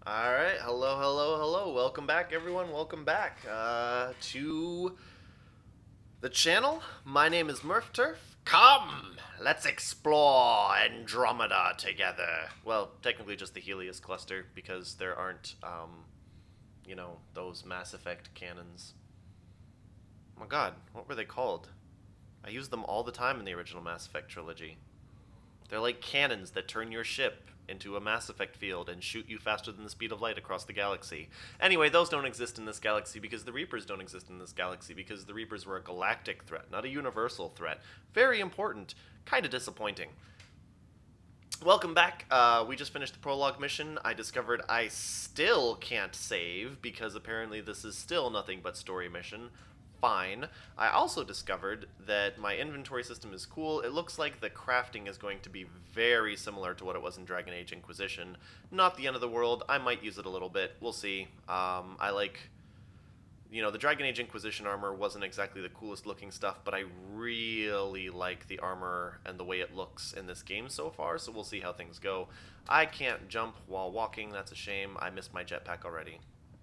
Alright, hello. Welcome back, everyone. Welcome back to the channel. My name is MurphTurf. Come, let's explore Andromeda together. Well, technically just the Helios cluster, because there aren't, those Mass Effect cannons. Oh my god, what were they called? I used them all the time in the original Mass Effect trilogy. They're like cannons that turn your ship into a Mass Effect field and shoot you faster than the speed of light across the galaxy. Anyway, those don't exist in this galaxy because the Reapers don't exist in this galaxy because the Reapers were a galactic threat, not a universal threat. Very important. Kind of disappointing. Welcome back. We just finished the prologue mission. I discovered I still can't save because apparently this is still nothing but story mission. Fine. I also discovered that my inventory system is cool. It looks like the crafting is going to be very similar to what it was in Dragon Age Inquisition. Not the end of the world. I might use it a little bit. We'll see. I like... the Dragon Age Inquisition armor wasn't exactly the coolest looking stuff, but I really like the armor and the way it looks in this game so far, so we'll see how things go. I can't jump while walking. That's a shame. I missed my jetpack already.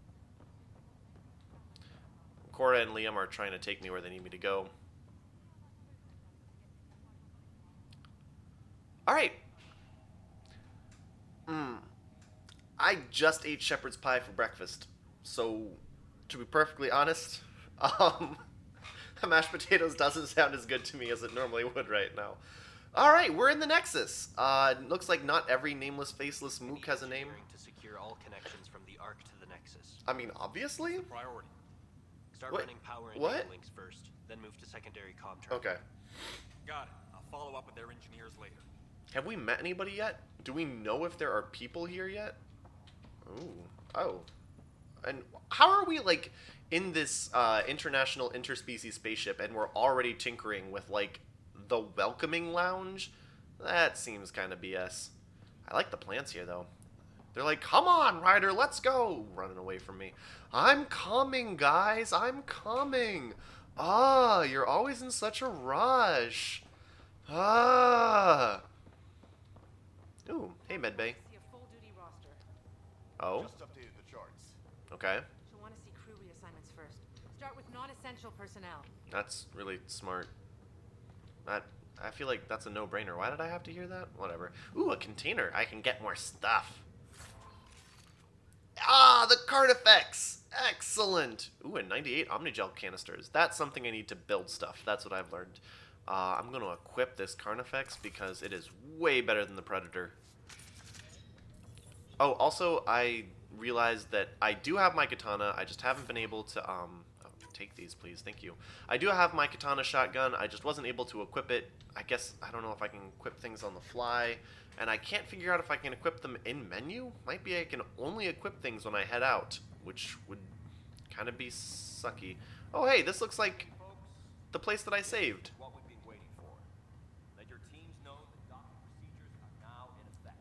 Cora and Liam are trying to take me where they need me to go. Alright. I just ate shepherd's pie for breakfast. So, to be perfectly honest, mashed potatoes doesn't sound as good to me as it normally would right now. Alright, we're in the Nexus. It looks like not every nameless, faceless mook has a name. To secure all connections from the Ark to the Nexus. I mean, obviously. Priority. Start What? running power and What? data links first, then move to secondary comm traffic. Okay. Got it. I'll follow up with their engineers later. Have we met anybody yet? Do we know if there are people here yet? Ooh. Oh. And how are we, like, in this international interspecies spaceship and we're already tinkering with, like, the welcoming lounge? That seems kind of BS. I like the plants here, though. They're like, come on, Ryder, let's go! Running away from me. I'm coming, guys. I'm coming. Ah, you're always in such a rush. Ah. Ooh, hey, Medbay. See a full-duty roster. Oh, Just updated the charts. okay. She'll want to see crew reassignments first. Start with non-essential personnel. That's really smart. I feel like that's a no-brainer. Why did I have to hear that? Whatever. Ooh, a container. I can get more stuff. Ah, the card effects! Excellent! Ooh, and 98 Omnigel canisters. That's something I need to build stuff. That's what I've learned. I'm going to equip this Carnifex because it is way better than the Predator. Oh, also, I realized that I do have my katana. I just haven't been able to, oh, take these, please. Thank you. I do have my katana shotgun. I just wasn't able to equip it. I guess, I don't know if I can equip things on the fly. And I can't figure out if I can equip them in menu. Might be I can only equip things when I head out, which would kind of be sucky. Oh, hey, this looks like the place that I saved. What we've been waiting for. Let your teams know that docking procedures are now in effect.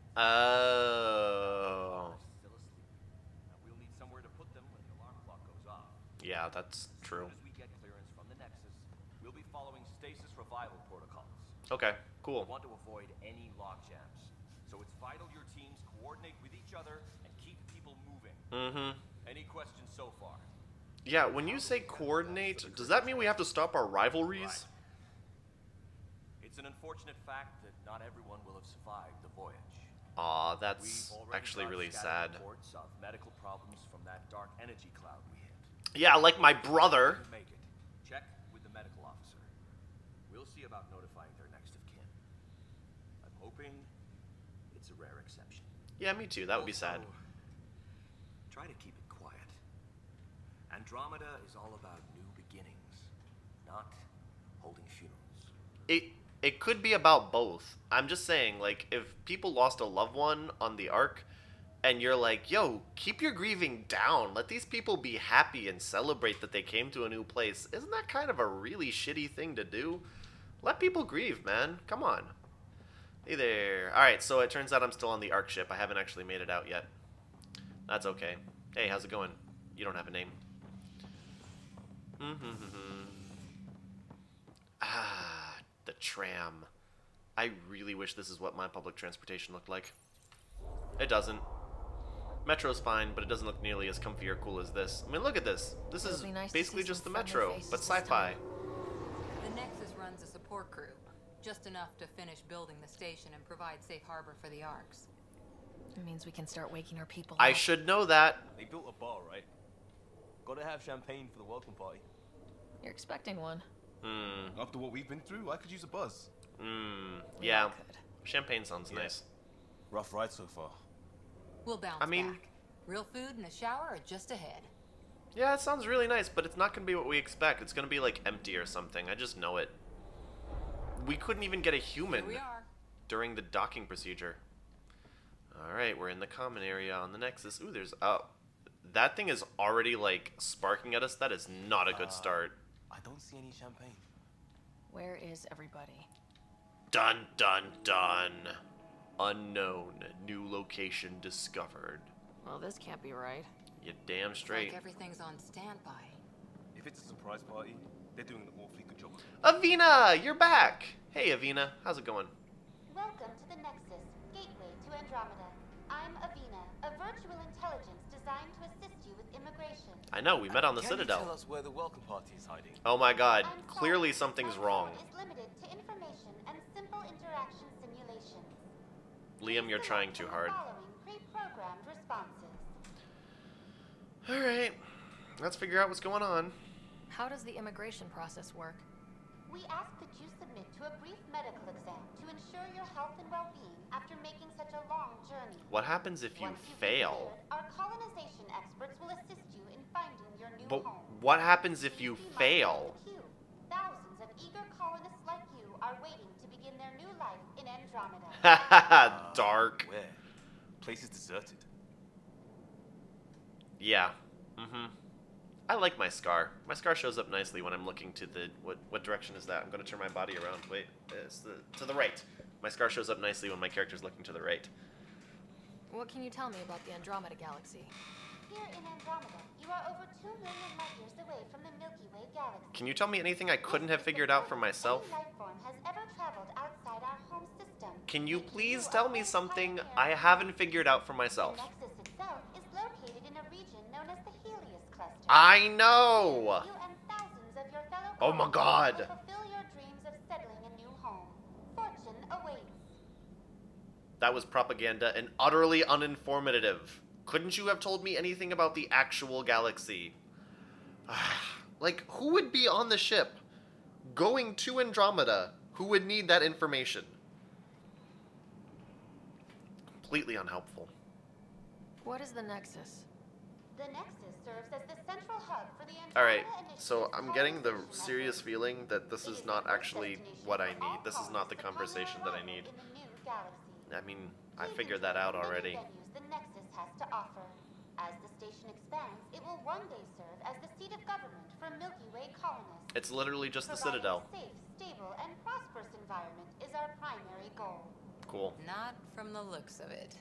Oh. Still asleep. Now we'll need somewhere to put them when the alarm clock goes off. Yeah, that's true. As soon as we get clearance from the Nexus, we'll be following stasis revival protocols. Okay, We cool. want to avoid any logjams. So it's vital your teams coordinate with each other and keep people moving. Mm-hmm. Any questions so far? Yeah, when you say coordinate, does that mean we have to stop our rivalries? It's an unfortunate fact that not everyone will have survived the voyage. Aw, We've that's already actually got really scattered sad. reports of medical problems from that dark energy cloud we hit. Yeah, like my brother. To make it, check with the medical officer. We'll see about notifying their next of kin. I'm hoping it's a rare exception. Yeah, me too. That would be sad. Also, try to keep it quiet. Andromeda is all about new beginnings, not holding funerals. It could be about both. I'm just saying, like, if people lost a loved one on the Ark, and you're like, yo, keep your grieving down. Let these people be happy and celebrate that they came to a new place. Isn't that kind of a really shitty thing to do? Let people grieve, man. Come on. Hey there. Alright, so it turns out I'm still on the Ark ship. I haven't actually made it out yet. That's okay. Hey, how's it going? You don't have a name. Ah, the tram. I really wish this is what my public transportation looked like. It doesn't. Metro's fine, but it doesn't look nearly as comfy or cool as this. I mean, look at this. This is It'll be nice to basically see just the some friendly Metro, faces but this sci-fi. time. The Nexus runs a support crew, just enough to finish building the station and provide safe harbor for the ARCs. It means we can start waking our people I up. should know that. They built a bar, right? Gotta have champagne for the welcome party. You're expecting one. After what we've been through, I could use a buzz. Yeah. Could. Champagne sounds nice. Rough ride so far. We'll bounce I mean- back. Real food and a shower are just ahead. Yeah, it sounds really nice, but it's not going to be what we expect. It's going to be, like, empty or something. I just know it. We couldn't even get a human Here we are. during the docking procedure. Alright, we're in the common area on the Nexus. Ooh, there's... Oh, that thing is already, like, sparking at us. That is not a good start. I don't see any champagne. Where is everybody? Dun, dun, dun. Unknown. New location discovered. Well, this can't be right. You damn It's straight. like everything's on standby. If it's a surprise party, they're doing an awfully good job. Avina, you're back. Hey, Avina, how's it going? Welcome to the Nexus, gateway to Andromeda. I'm Avina, a virtual intelligence designed to assist you with immigration. I know, we met on the Can you Citadel. tell us where the welcome party is hiding? Oh my god, I'm sorry, clearly something's my wrong. code is limited to information and simple interaction simulations. Liam, you're Please trying select too from hard. the following pre-programmed responses. Alright, let's figure out what's going on. How does the immigration process work? We ask that you submit to a brief medical exam to ensure your health and well-being after making such a long journey. What happens if you Once you've fail? been cleared, our colonization experts will assist you in finding your new But home. what happens if Please you be mindful fail? of the queue. Thousands of eager colonists like you are waiting to begin their new life in Andromeda. Haha, dark. Where? Place is deserted. Yeah. I like my scar. My scar shows up nicely when I'm looking to the... What direction is that? I'm going to turn my body around. Wait, it's to the right. My scar shows up nicely when my character's looking to the right. What can you tell me about the Andromeda galaxy? Here in Andromeda, you are over 2 million light years away from the Milky Way galaxy. Can you tell me anything I couldn't have figured out for myself? Any life form has ever traveled outside our home system. Can you Making please a tell me great something pioneer. I haven't figured out for myself? The Nexus itself is located in a region known as the Helios Cluster. I know! You and thousands of your fellow Oh my colonists God. will fulfill your dreams of settling a new home. Fortune awaits. That was propaganda and utterly uninformative. Couldn't you have told me anything about the actual galaxy? Like, who would be on the ship going to Andromeda who would need that information? Completely unhelpful. What is the Nexus? The Nexus serves as the central hub for the Andromeda Alright, Initiative's so I'm getting the colonization serious efforts. feeling that this It is the not first actually destination what I for all need. This is not the colonists upon conversation their that I arrival need. in the new galaxy. I mean, I Please figured enjoy that out the many already. venues the Nexus has to offer. As the station expands, it will one day serve as the seat of government for Milky Way colonists. It's literally just the Providing Citadel. a safe, stable, and prosperous environment is our primary goal. Cool. Not from the looks of it.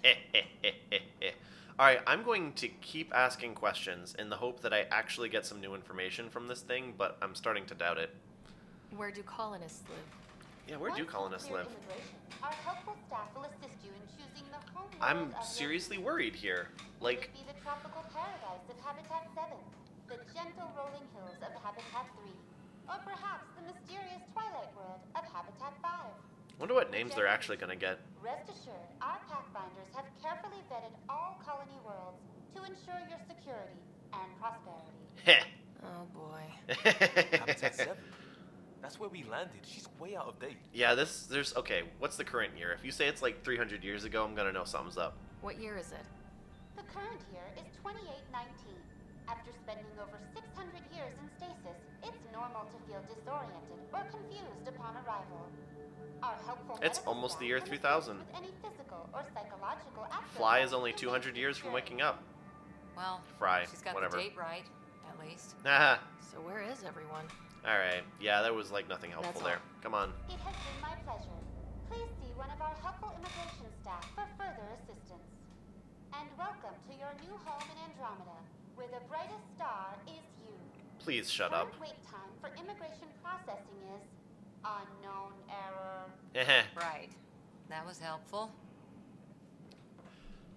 Alright, I'm going to keep asking questions in the hope that I actually get some new information from this thing, but I'm starting to doubt it. Where do colonists live? Yeah, where do Once colonists you've live? cleared immigration, our helpful staff will assist you in choosing the home world I'm of your seriously choosing. worried here. Will Like, it be the tropical paradise of Habitat 7, the gentle rolling hills of Habitat 3, or perhaps the mysterious twilight world of Habitat 5? wonder what names they're actually gonna get. Rest assured, our Pathfinders have carefully vetted all colony worlds to ensure your security and prosperity. Heh. Oh boy. Habitat 7. That's where we landed. She's way out of date. Yeah, there's, okay, what's the current year? If you say it's like 300 years ago, I'm gonna know something's up. What year is it? The current year is 2819. After spending over 600 years in stasis, it's normal to feel disoriented or confused upon arrival. Our helpful It's medical almost the staff year can assist 3000. with any physical or psychological aspects Fly is of only your 200 years from waking up. Well, Fry, she's got whatever. the date right, at least. Haha. So where is everyone? Alright, yeah, there was like nothing helpful That's there. all. Come on. It has been my pleasure. Please see one of our helpful immigration staff for further assistance. And welcome to your new home in Andromeda, where the brightest star is you. Please shut up. Current wait time for immigration processing is unknown error. Heh. Right. That was helpful.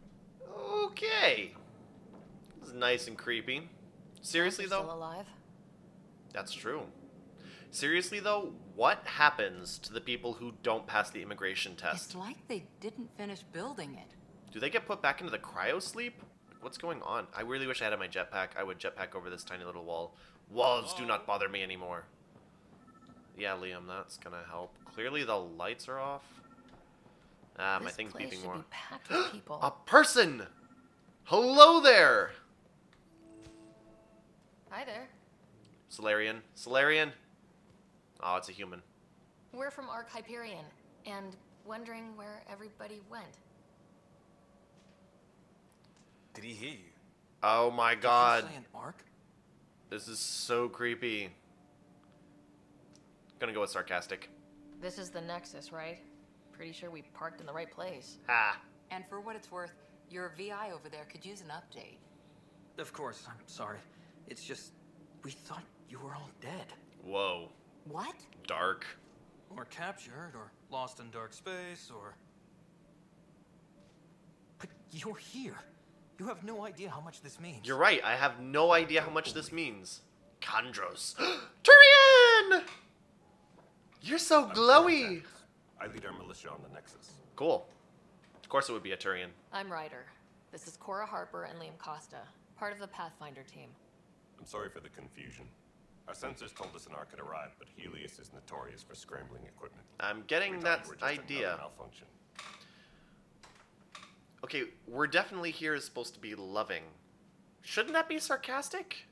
Okay. This is nice and creepy. Seriously, You're still though? alive? That's true. Seriously, though, what happens to the people who don't pass the immigration test? It's like they didn't finish building it. Do they get put back into the cryo sleep? What's going on? I really wish I had my jetpack. I would jetpack over this tiny little wall. Walls do not bother me anymore. Yeah, Liam, that's gonna help. Clearly the lights are off. Ah, my thing's beeping more. Be packed with people. A person! Hello there! Hi there. Solarian. Solarian? Oh, it's a human. We're from Ark Hyperion, and wondering where everybody went. Did he hear you? Oh my god. Did you say an arc? This is so creepy. Gonna go with sarcastic. This is the Nexus, right? Pretty sure we parked in the right place. Ah. And for what it's worth, your VI over there could use an update. Of course, I'm sorry. It's just, we thought you were all dead. Whoa. What? Dark. Or captured, or lost in dark space, or... But you're here. You have no idea how much this means. You're right, I have no idea how much this means. Chondros. Turian! You're so glowy! I lead our militia on the Nexus. Cool. Of course it would be a Turian. I'm Ryder. This is Cora Harper and Liam Costa, part of the Pathfinder team. I'm sorry for the confusion. Our sensors told us an arc had arrived, but Helios is notorious for scrambling equipment. I'm getting We that thought you were just idea. another malfunction. Okay, we're definitely here is supposed to be loving. Shouldn't that be sarcastic?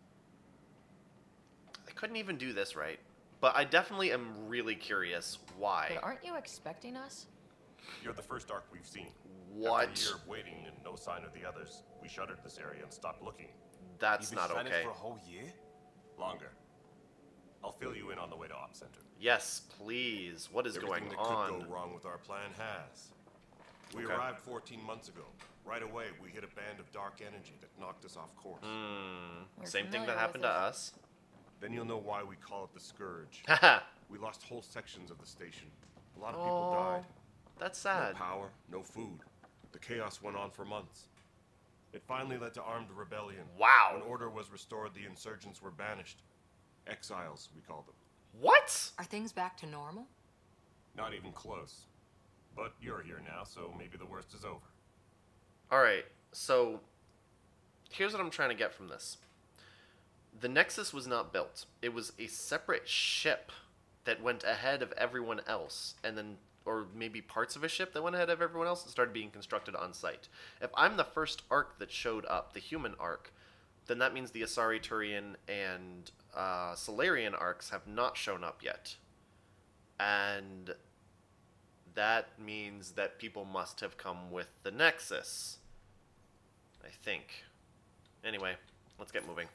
I couldn't even do this right. But I definitely am really curious why. But aren't you expecting us? You're the first arc we've seen. What? After a year of waiting and no sign of the others, we shuttered this area and stopped looking. That's You've been not stranded okay. for a whole year? Longer. I'll fill you in on the way to Op Center. Yes, please. What is Everything going that on? could go wrong with our plan has. We Okay. arrived 14 months ago. Right away, we hit a band of dark energy that knocked us off course. We're Same thing familiar that happened to with it. us. Then you'll know why we call it the Scourge. Haha. We lost whole sections of the station. A lot of people died. That's No sad. power, no food. The chaos went on for months. It finally led to armed rebellion. Wow. When order was restored, the insurgents were banished. Exiles, we call them. What? Are things back to normal? Not even close. But you're here now, so maybe the worst is over. Alright, so here's what I'm trying to get from this. The Nexus was not built. It was a separate ship that went ahead of everyone else, and then, or maybe parts of a ship that went ahead of everyone else and started being constructed on site. If I'm the first arc that showed up, the human arc, then that means the Asari, Turian, and Solarian arcs have not shown up yet. And that means that people must have come with the Nexus. I think. Anyway, let's get moving.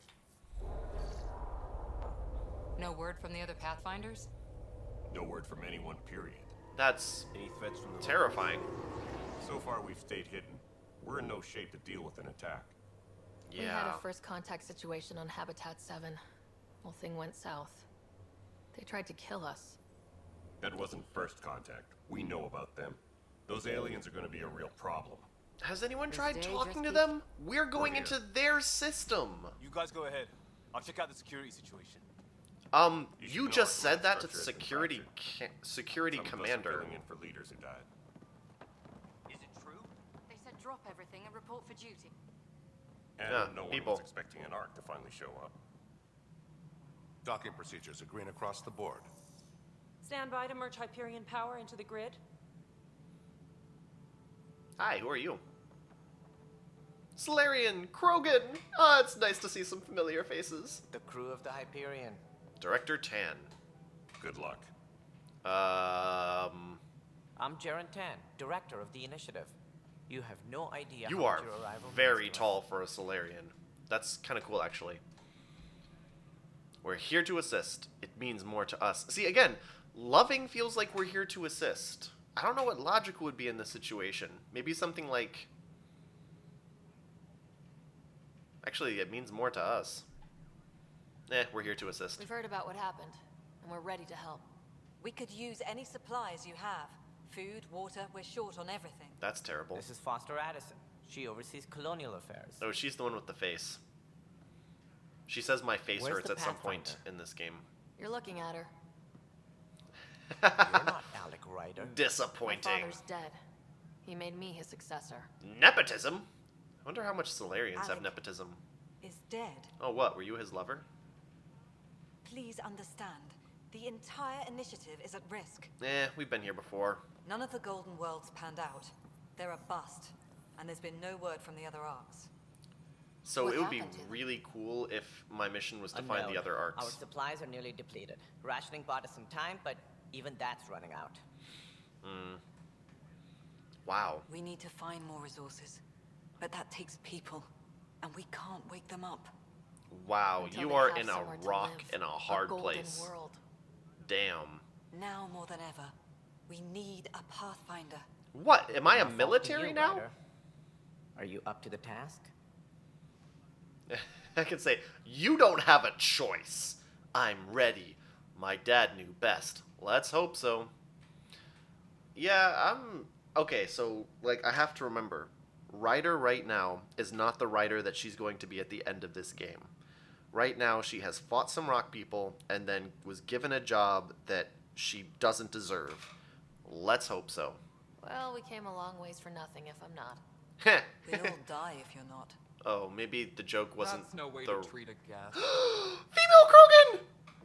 No word from the other Pathfinders? No word from anyone, period. That's Any threats from the terrifying. So far, we've stayed hidden. We're in no shape to deal with an attack. We had Yeah. a first contact situation on Habitat 7. Whole thing went south. They tried to kill us. That wasn't first contact. We know about them. Those aliens are going to be a real problem. Has anyone This tried day talking just to keeps- them? We're going here. into their system. You guys go ahead. I'll check out the security situation. You should You know just our said that to command the structure has been security Some of us are commander. filling in for leaders who died. Is it true? They said drop everything and report for duty. And Yeah, no one people. was expecting an arc to finally show up. Docking procedures are green across the board. Stand by to merge Hyperion power into the grid. Hi, who are you? Solarian, Krogan. Ah, it's nice to see some familiar faces. The crew of the Hyperion. Director Tan. Good luck. I'm Jaren Tan, director of the initiative. You have no idea You how are much your arrival very means to us. tall for a Solarian. That's kind of cool, actually. We're here to assist. It means more to us. See, again, loving feels like we're here to assist. I don't know what logic would be in this situation. Maybe something like... Actually, it means more to us. We're here to assist. We've heard about what happened, and we're ready to help. We could use any supplies you have. Food, water, we're short on everything. That's terrible. This is Foster Addison, She oversees colonial affairs. Oh, she's the one with the face. She says my face Where's hurts the at some point Pathfinder? in this game. You're looking at her. You're not Alec Ryder. My Disappointing. father's dead. He made me his successor. Nepotism? I wonder how much Solarians have Alec. nepotism. Is dead. Oh, what? Were you his lover? Please understand. The entire initiative is at risk. We've been here before. None of the Golden Worlds panned out. They're a bust. And there's been no word from the other arcs. So What it would be happened to them? really cool if my mission was to find Unknown. the other Our arcs. supplies are nearly depleted. Rationing bought us some time, but even that's running out. Wow. We need to find more resources. But that takes people. And we can't wake them up. Wow, Until you they are have in a somewhere to rock live. in a hard golden place. World. Damn. Now more than ever, we need a Pathfinder. What? Am I a No fault in military you, now? Ryder. Are you up to the task? I can say, you don't have a choice. I'm ready. My dad knew best. Let's hope so. Yeah, I'm... Okay, so, like, I have to remember, Ryder right now is not the Ryder that she's going to be at the end of this game. Right now, she has fought some rock people and then was given a job that she doesn't deserve. Let's hope so. Well, we came a long ways for nothing if I'm not. We'll all die if you're not. Oh, maybe the joke wasn't That's no way the... to treat a guest. Female Krogan!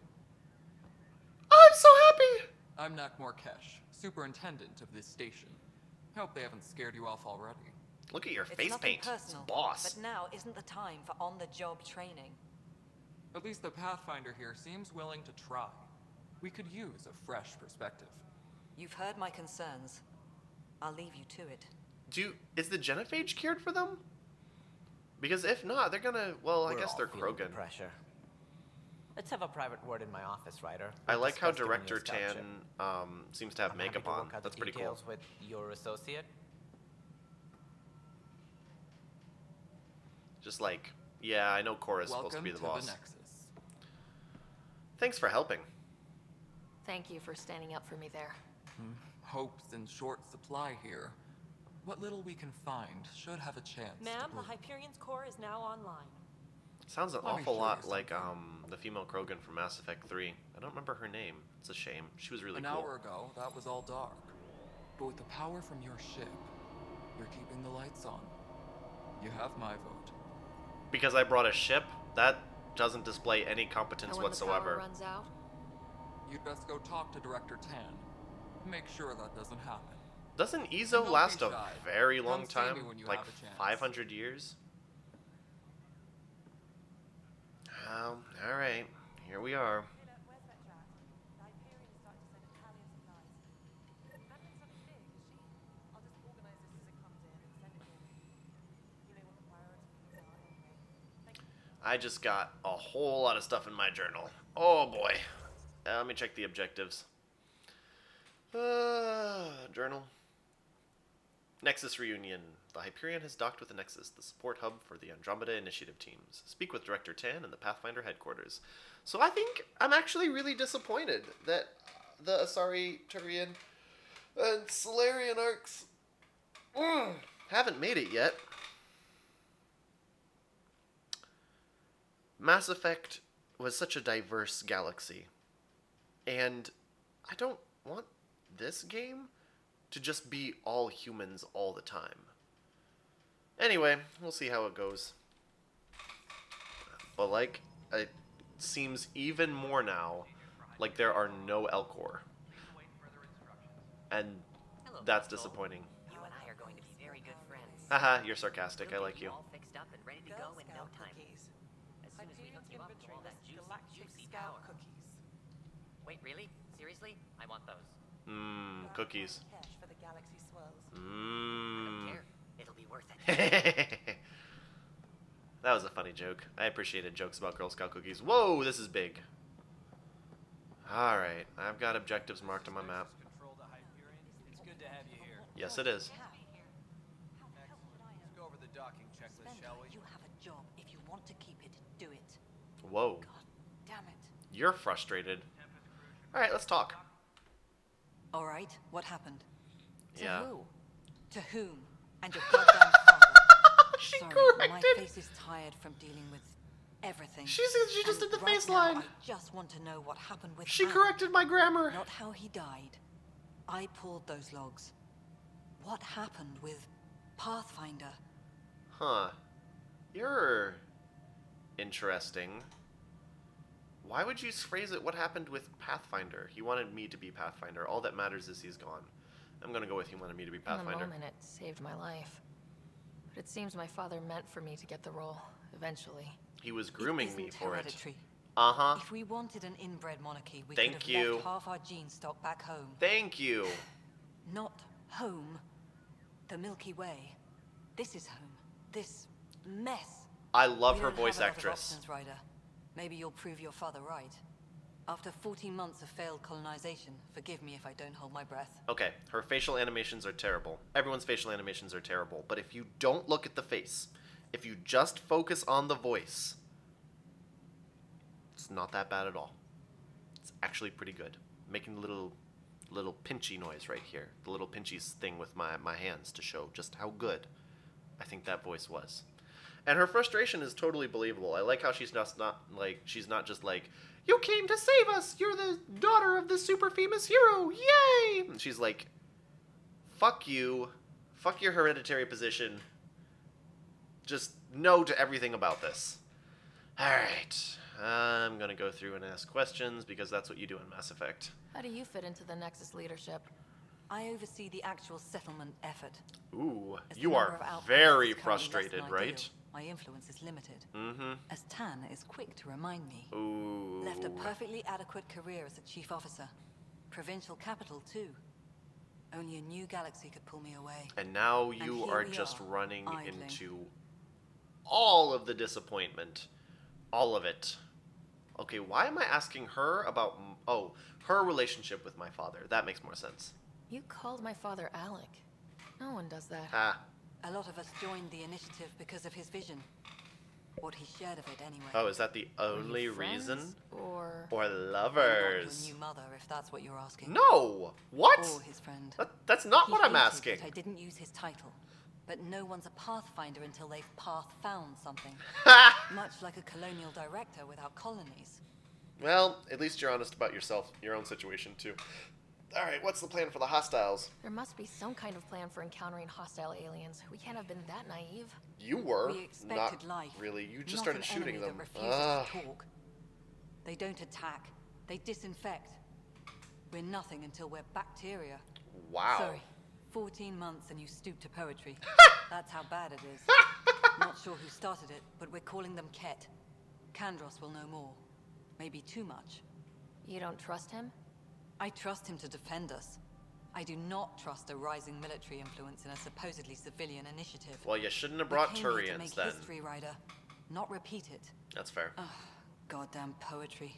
I'm so happy! I'm Nakmor Kesh, superintendent of this station. Hope they haven't scared you off already. Look at your It's face nothing paint. personal, It's boss. but now isn't the time for on-the-job training. At least the Pathfinder here seems willing to try. We could use a fresh perspective. You've heard my concerns. I'll leave you to it. Is the genophage cured for them? Because if not, they're gonna... Well, I We're guess all they're feeling the Krogan. pressure. Let's have a private word in my office, Ryder. I We'll like how discuss giving you Director a scholarship. Tan seems to have I'm makeup happy to on. work out That's the pretty cool. details with your associate. Just like, yeah, I know Cora's supposed to be the boss. The Nexus. Thanks for helping. Thank you for standing up for me there. Hope's in short supply here. What little we can find should have a chance. Ma'am, the Hyperion's core is now online. Sounds an Let me awful show lot you like the female Krogan from Mass Effect 3. I don't remember her name. It's a shame. She was really An cool. hour ago, that was all dark. But with the power from your ship, you're keeping the lights on. You have my vote. Because I brought a ship, that doesn't display any competence And when whatsoever. the power runs out, You'd best go talk to Director Tan. Make sure that doesn't happen. Doesn't And Ezo don't last be a shy. very long Come see me time? when you Like have a chance. 500 years? Alright. Here we are. I just got a whole lot of stuff in my journal. Oh boy. Let me check the objectives. Journal. Nexus reunion. The Hyperion has docked with the Nexus, the support hub for the Andromeda initiative teams. Speak with Director Tan in the Pathfinder headquarters. So I think I'm actually really disappointed that the Asari, Turian, and Solarian arcs haven't made it yet. Mass Effect was such a diverse galaxy, and I don't want this game to just be all humans all the time. Anyway, we'll see how it goes. But like, it seems even more now like there are no Elcor. And that's disappointing. You and I are going to be very good friends. Haha, you're sarcastic, I like you. All fixed up and ready to go in no time. As soon as we hook you up with all that juicy power. Wait, really? Seriously? I want those. Mmm, cookies. For the galaxy swirls. I don't Mmm. care. It'll be worth it. That was a funny joke. I appreciated jokes about Girl Scout cookies. Whoa, this is big. Alright, I've got objectives marked on my map. It's good to have you here. Yes, it is. Let's go over the docking checklist, shall we? You have a job. If you want to keep it, do it. Whoa. Damn it. You're frustrated. Alright, let's talk. All right, what happened? Yeah. To whom? And your goddamn father. Sorry, corrected. my face is tired from dealing with everything. She just did the right face now, line. I just want to know what happened with She Anne. corrected my grammar. Not how he died. I pulled those logs. What happened with Pathfinder? Huh. You're interesting. Why would you phrase it, what happened with Pathfinder? He wanted me to be Pathfinder. All that matters is he's gone. I'm gonna go with he wanted me to be Pathfinder. In the moment, it saved my life. But it seems my father meant for me to get the role, eventually. He was grooming me for hereditary. it. Uh-huh. If we wanted an inbred monarchy, we Thank could have you. left half our gene stock back home. Thank you. Not home. The Milky Way. This is home. This mess. I love We her don't have voice a lot of actress. options, Ryder. Maybe you'll prove your father right. After 14 months of failed colonization, forgive me if I don't hold my breath. Okay, her facial animations are terrible. Everyone's facial animations are terrible. But if you don't look at the face, if you just focus on the voice, it's not that bad at all. It's actually pretty good. Making a little pinchy noise right here. The little pinchy thing with my hands to show just how good I think that voice was. And her frustration is totally believable. I like how she's not just like, you came to save us! You're the daughter of the super famous hero! Yay! And she's like, fuck you. Fuck your hereditary position. Just no to everything about this. Alright. I'm gonna go through and ask questions because that's what you do in Mass Effect. How do you fit into the Nexus leadership? I oversee the actual settlement effort. Ooh, As the you number are of outposts very is currently less frustrated, than right? ideal, my influence is limited. Mm-hmm. As Tan is quick to remind me. Ooh. Left a perfectly adequate career as a chief officer. Provincial capital, too. Only a new galaxy could pull me away. And now And you here are we just are, running idling. into all of the disappointment. All of it. Okay, why am I asking her about... Oh, her relationship with my father. That makes more sense. You called my father Alec. No one does that. Ah. A lot of us joined the initiative because of his vision. What he shared of it, anyway. Oh, is that the only friends, reason? Or lovers? Your new mother, if that's what you're asking. No! What? Or his friend. That's not He what I'm hated asking. that I didn't use his title. But no one's a Pathfinder until they've path-found something. Much like a colonial director without colonies. Well, at least you're honest about yourself, your own situation, too. Alright, what's the plan for the hostiles? there must be some kind of plan for encountering hostile aliens. We can't have been that naive. You were. We expected not life. really. You just not started an shooting enemy them. that refuses to talk. They don't attack. They disinfect. We're nothing until we're bacteria. Wow. Sorry. 14 months and you stoop to poetry. That's how bad it is. Not sure who started it, but we're calling them Ket. Kandros will know more. Maybe too much. You don't trust him? I trust him to defend us. I do not trust a rising military influence in a supposedly civilian initiative. Well, you shouldn't have brought We came here to Turians make then. history, Ryder, not repeat it. That's fair. Goddamn poetry.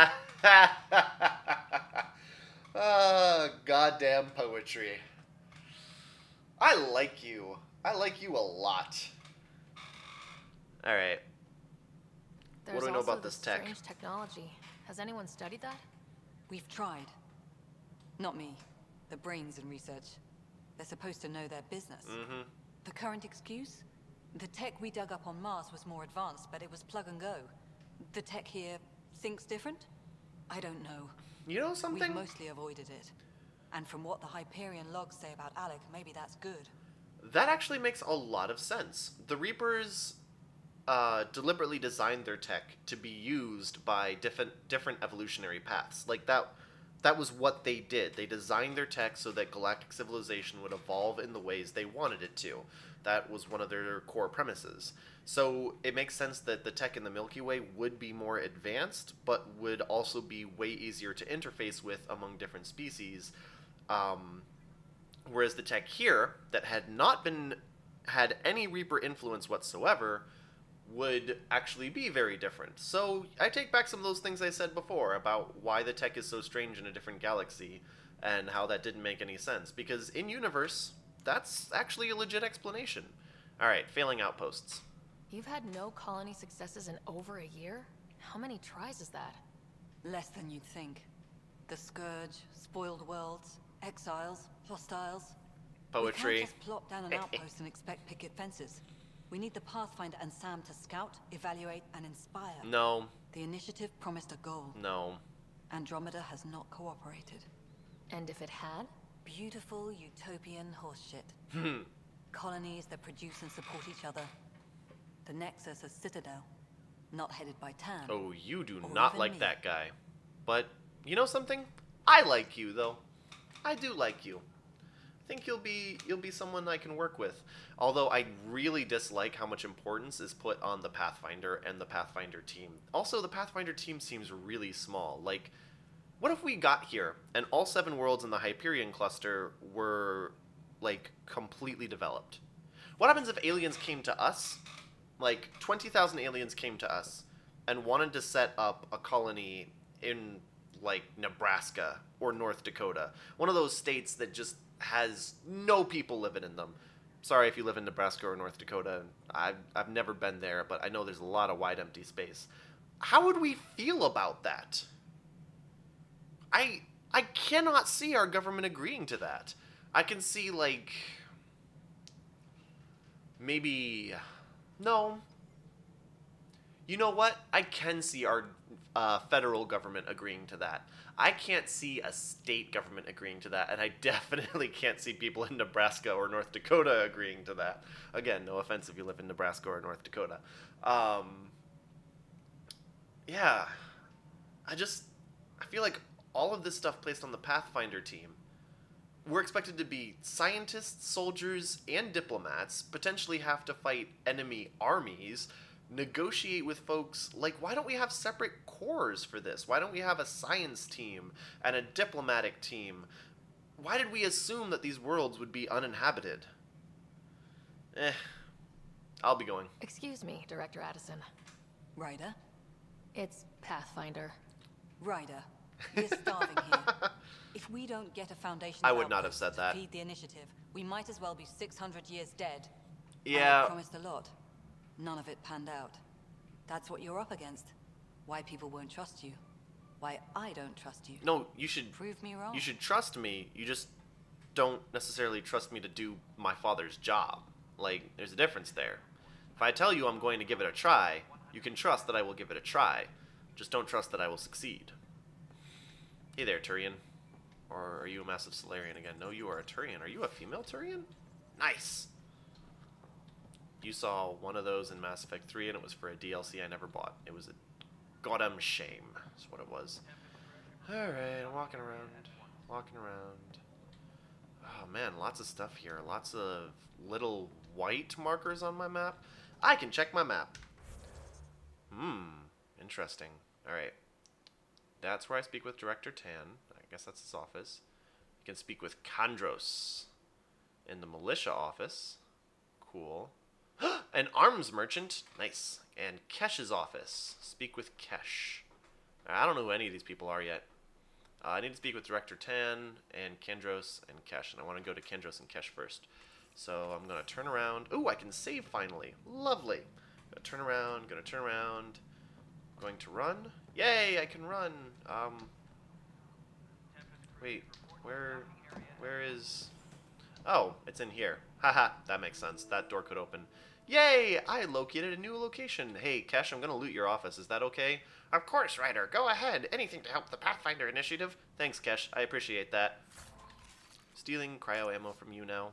Goddamn poetry. I like you. I like you a lot. Alright. What do we know about this tech? Strange technology. Has anyone studied that? We've tried. Not me. The brains in research. They're supposed to know their business. Mm-hmm. The current excuse? The tech we dug up on Mars was more advanced, but it was plug and go. The tech here thinks different? I don't know. You know something? We've mostly avoided it. And from what the Hyperion logs say about Alec, maybe that's good. That actually makes a lot of sense. The Reapers deliberately designed their tech to be used by different evolutionary paths. Like that was what they did. They designed their tech so that galactic civilization would evolve in the ways they wanted it to. That was one of their core premises. So it makes sense that the tech in the Milky Way would be more advanced, but would also be way easier to interface with among different species. Whereas the tech here, that had any Reaper influence whatsoever, would actually be very different. So I take back some of those things I said before about why the tech is so strange in a different galaxy, and how that didn't make any sense. Because in universe, that's actually a legit explanation. Alright, failing outposts. You've had no colony successes in over a year? How many tries is that? Less than you'd think. The Scourge, Spoiled Worlds, Exiles, Hostiles. Poetry. We can't just plop down an outpost and expect picket fences. We need the Pathfinder and Sam to scout, evaluate, and inspire. No. The initiative promised a goal. No. Andromeda has not cooperated. And if it had? Beautiful utopian horseshit. Colonies that produce and support each other. The Nexus a citadel, not headed by Tan. Oh, you do or not even like me. that guy. But, you know something? I like you, though. I do like you. I think you'll be someone I can work with. Although I really dislike how much importance is put on the Pathfinder and the Pathfinder team. Also, the Pathfinder team seems really small. Like, what if we got here and all 7 worlds in the Hyperion cluster were, like, completely developed? What happens if aliens came to us? Like, 20,000 aliens came to us and wanted to set up a colony in, like, Nebraska or North Dakota. One of those states that just has no people living in them. Sorry if you live in Nebraska or North Dakota. I've never been there, but I know there's a lot of wide empty space. How would we feel about that? I cannot see our government agreeing to that. I can see, like, maybe... No. You know what? I can see our federal government agreeing to that. I can't see a state government agreeing to that, and I definitely can't see people in Nebraska or North Dakota agreeing to that. Again, no offense if you live in Nebraska or North Dakota. Yeah. I feel like all of this stuff placed on the Pathfinder team, we're expected to be scientists, soldiers, and diplomats, potentially have to fight enemy armies, negotiate with folks. Like, why don't we have separate corps for this? Why don't we have a science team and a diplomatic team? Why did we assume that these worlds would be uninhabited? I'll be going. Excuse me, Director Addison. Ryder? It's Pathfinder. Ryder, we're starving here. If we don't get a foundation, I would not have said that. To feed the initiative, we might as well be 600 years dead. Yeah. I promised a lot. None of it panned out. That's what you're up against. Why people won't trust you. Why I don't trust you. No, you should prove me wrong. You should trust me. You just don't necessarily trust me to do my father's job. Like, there's a difference there. If I tell you I'm going to give it a try, you can trust that I will give it a try. Just don't trust that I will succeed. Hey there, Turian. Or are you a massive Solarian again? No, you are a Turian. Are you a female Turian? Nice! You saw one of those in Mass Effect 3, and it was for a DLC I never bought. It was a goddamn shame, is what it was. Alright, I'm walking around. Walking around. Oh man, lots of stuff here. Lots of little white markers on my map. I can check my map. Interesting. Alright. That's where I speak with Director Tan. I guess that's his office. You can speak with Kandros in the militia office. Cool. An arms merchant. Nice. And Kesh's office. Speak with Kesh. I don't know who any of these people are yet. I need to speak with Director Tan and Kandros and Kesh, and I want to go to Kandros and Kesh first. So I'm going to turn around. Ooh, I can save finally. Lovely. Gonna turn around, going to run. Yay, I can run. Wait, where is... Oh, it's in here. Haha, that makes sense. That door could open. Yay, I located a new location. Hey, Kesh, I'm gonna loot your office. Is that okay? Of course, Ryder. Go ahead. Anything to help the Pathfinder initiative. Thanks, Kesh. I appreciate that. Stealing cryo ammo from you now.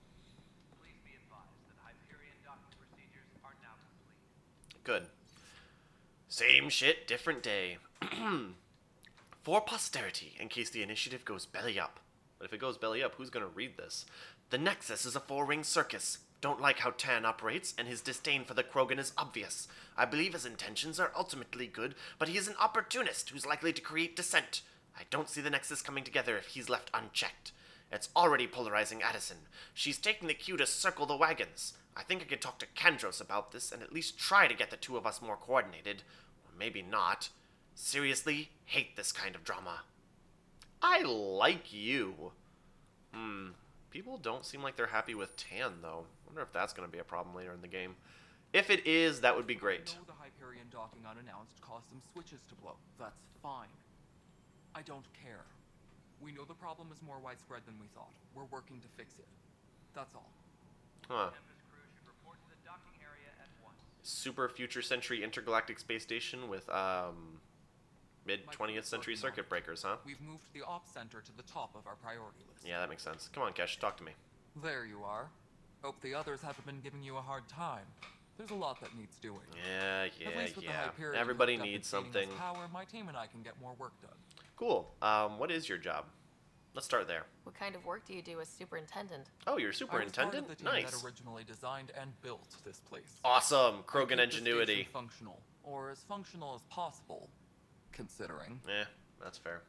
Good. Same shit, different day. For posterity, in case the initiative goes belly up. But if it goes belly up, who's gonna read this? The Nexus is a 4-ring circus. Don't like how Tan operates, and his disdain for the Krogan is obvious. I believe his intentions are ultimately good, but he is an opportunist who's likely to create dissent. I don't see the Nexus coming together if he's left unchecked. It's already polarizing Addison. She's taking the cue to circle the wagons. I think I could talk to Kandros about this and at least try to get the two of us more coordinated. Or maybe not. Seriously, hate this kind of drama. I like you. People don't seem like they're happy with Tan, though. Wonder if that's going to be a problem later in the game. If it is, that would be great. I know the Hyperion docking unannounced caused some switches to blow. That's fine. I don't care. We know the problem is more widespread than we thought. We're working to fix it. That's all. Huh. super future century intergalactic space station with mid-20th century circuit breakers, huh? We've moved the op center to the top of our priority list. Yeah, that makes sense. Come on, Kesh, talk to me. There you are. Hope the others haven't been giving you a hard time. There's a lot that needs doing. Yeah. The Everybody needs something. Power, my team and I can get more work done. Cool. What is your job? Let's start there. What kind of work do you do as superintendent? Oh, you're superintendent? I was part of the team Nice. that originally designed and built this place. Awesome. Krogan ingenuity. Functional, or as functional as possible, considering. Yeah, that's fair.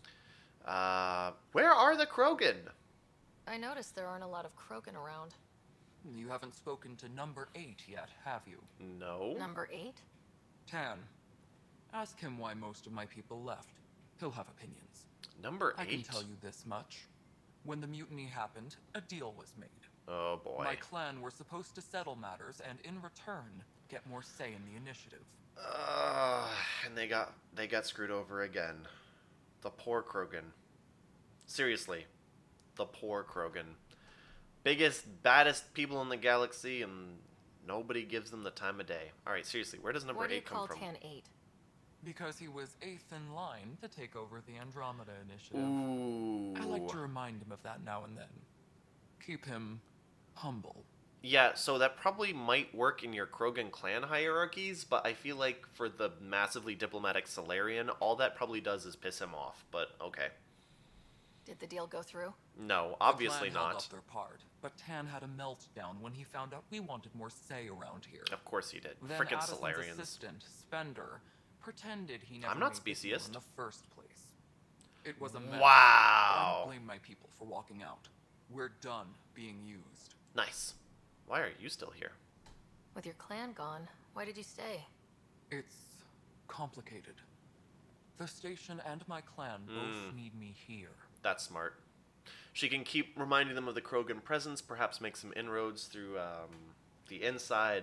Where are the Krogan? I noticed there aren't a lot of Krogan around. You haven't spoken to number 8 yet, have you? No. Number 8? Tan. Ask him why most of my people left. He'll have opinions. Number 8? I can tell you this much. When the mutiny happened, a deal was made. Oh boy. My clan were supposed to settle matters and in return get more say in the initiative. And they got screwed over again. The poor Krogan. Seriously. The poor Krogan. Biggest, baddest people in the galaxy, and nobody gives them the time of day. Alright, seriously, where does number 8 come from? Why do you call Tan 8? Because he was 8th in line to take over the Andromeda initiative. Ooh. I like to remind him of that now and then. Keep him humble. Yeah, so that probably might work in your Krogan clan hierarchies, but I feel like for the massively diplomatic Solarian, all that probably does is piss him off, but okay. Did the deal go through? No, obviously the clan held not. up their part, but Tan had a meltdown when he found out we wanted more say around here. Of course he did. Then Frickin' Addison's Solarians. assistant, Spender, pretended he never I'm not made the deal speciest. in the first place. It was a mess. Wow. But I don't blame my people for walking out. We're done being used. Nice. Why are you still here? With your clan gone, why did you stay? It's complicated. The station and my clan both need me here. That's smart. She can keep reminding them of the Krogan presence, perhaps make some inroads through the inside.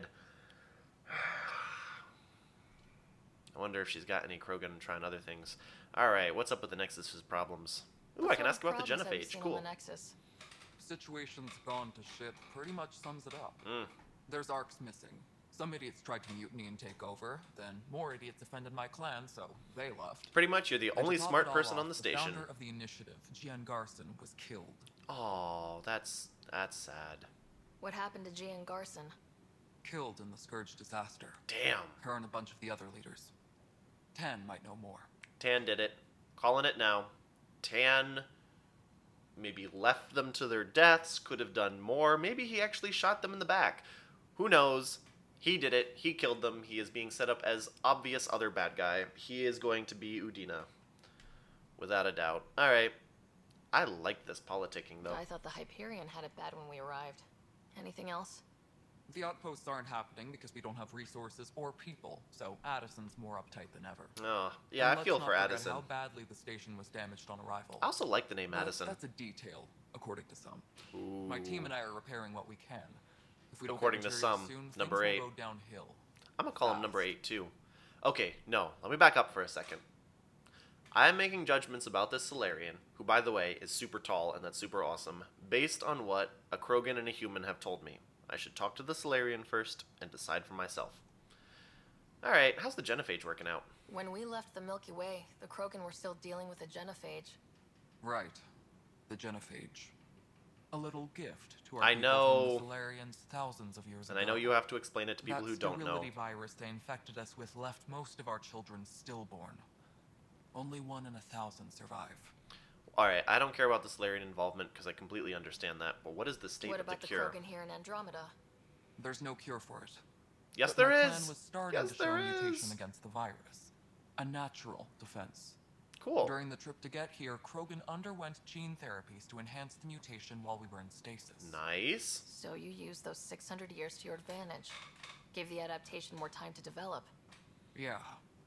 I wonder if she's got any Krogan trying other things. Alright, what's up with the Nexus's problems? Ooh, I can ask about the Genophage. Cool. Situation's gone to shit pretty much sums it up. There's arcs missing. Some idiots tried to mutiny and take over, then more idiots offended my clan, so they left. Pretty much, you're the And to only top smart it all person off, on the station. The founder of the initiative, Gian Garson, was killed. Oh, that's sad. What happened to Gian Garson? Killed in the Scourge disaster. Damn. Her and a bunch of the other leaders. Tan might know more. Tan did it. Calling it now. Tan maybe left them to their deaths, could have done more. Maybe he actually shot them in the back. Who knows? He did it. He killed them. He is being set up as obvious other bad guy. He is going to be Udina. Without a doubt. Alright. I like this politicking, though. I thought the Hyperion had it bad when we arrived. Anything else? The outposts aren't happening because we don't have resources or people, so Addison's more uptight than ever. Oh, yeah, And I feel let's for not forget Addison. how badly the station was damaged on arrival. I also like the name But Addison. that's a detail, according to some. Ooh. My team and I are repairing what we can. If we don't According get to materials some, soon, number things 8. will go downhill. I'm gonna call him number 8 too. Okay, no, let me back up for a second. I am making judgments about this Solarian, who by the way is super tall and that's super awesome, based on what a Krogan and a human have told me. I should talk to the Solarian first and decide for myself. Alright, how's the Genophage working out? When we left the Milky Way, the Krogan were still dealing with the Genophage. Right. The Genophage. A little gift to our I people know. from the Solarians thousands of years And ago. I know you have to explain it to people That who don't know. sterility virus they infected us with left most of our children stillborn. Only 1 in 1,000 survive. Alright, I don't care about the Solarian involvement because I completely understand that, but what is the state What of the about the cure? Krogan here in Andromeda? There's no cure for it. Yes, But there my is. plan was starting Yes, to show there a mutation is. against the virus. A natural defense. Cool. During the trip to get here, Krogan underwent gene therapies to enhance the mutation while we were in stasis. Nice. So you used those 600 years to your advantage. Gave the adaptation more time to develop. Yeah.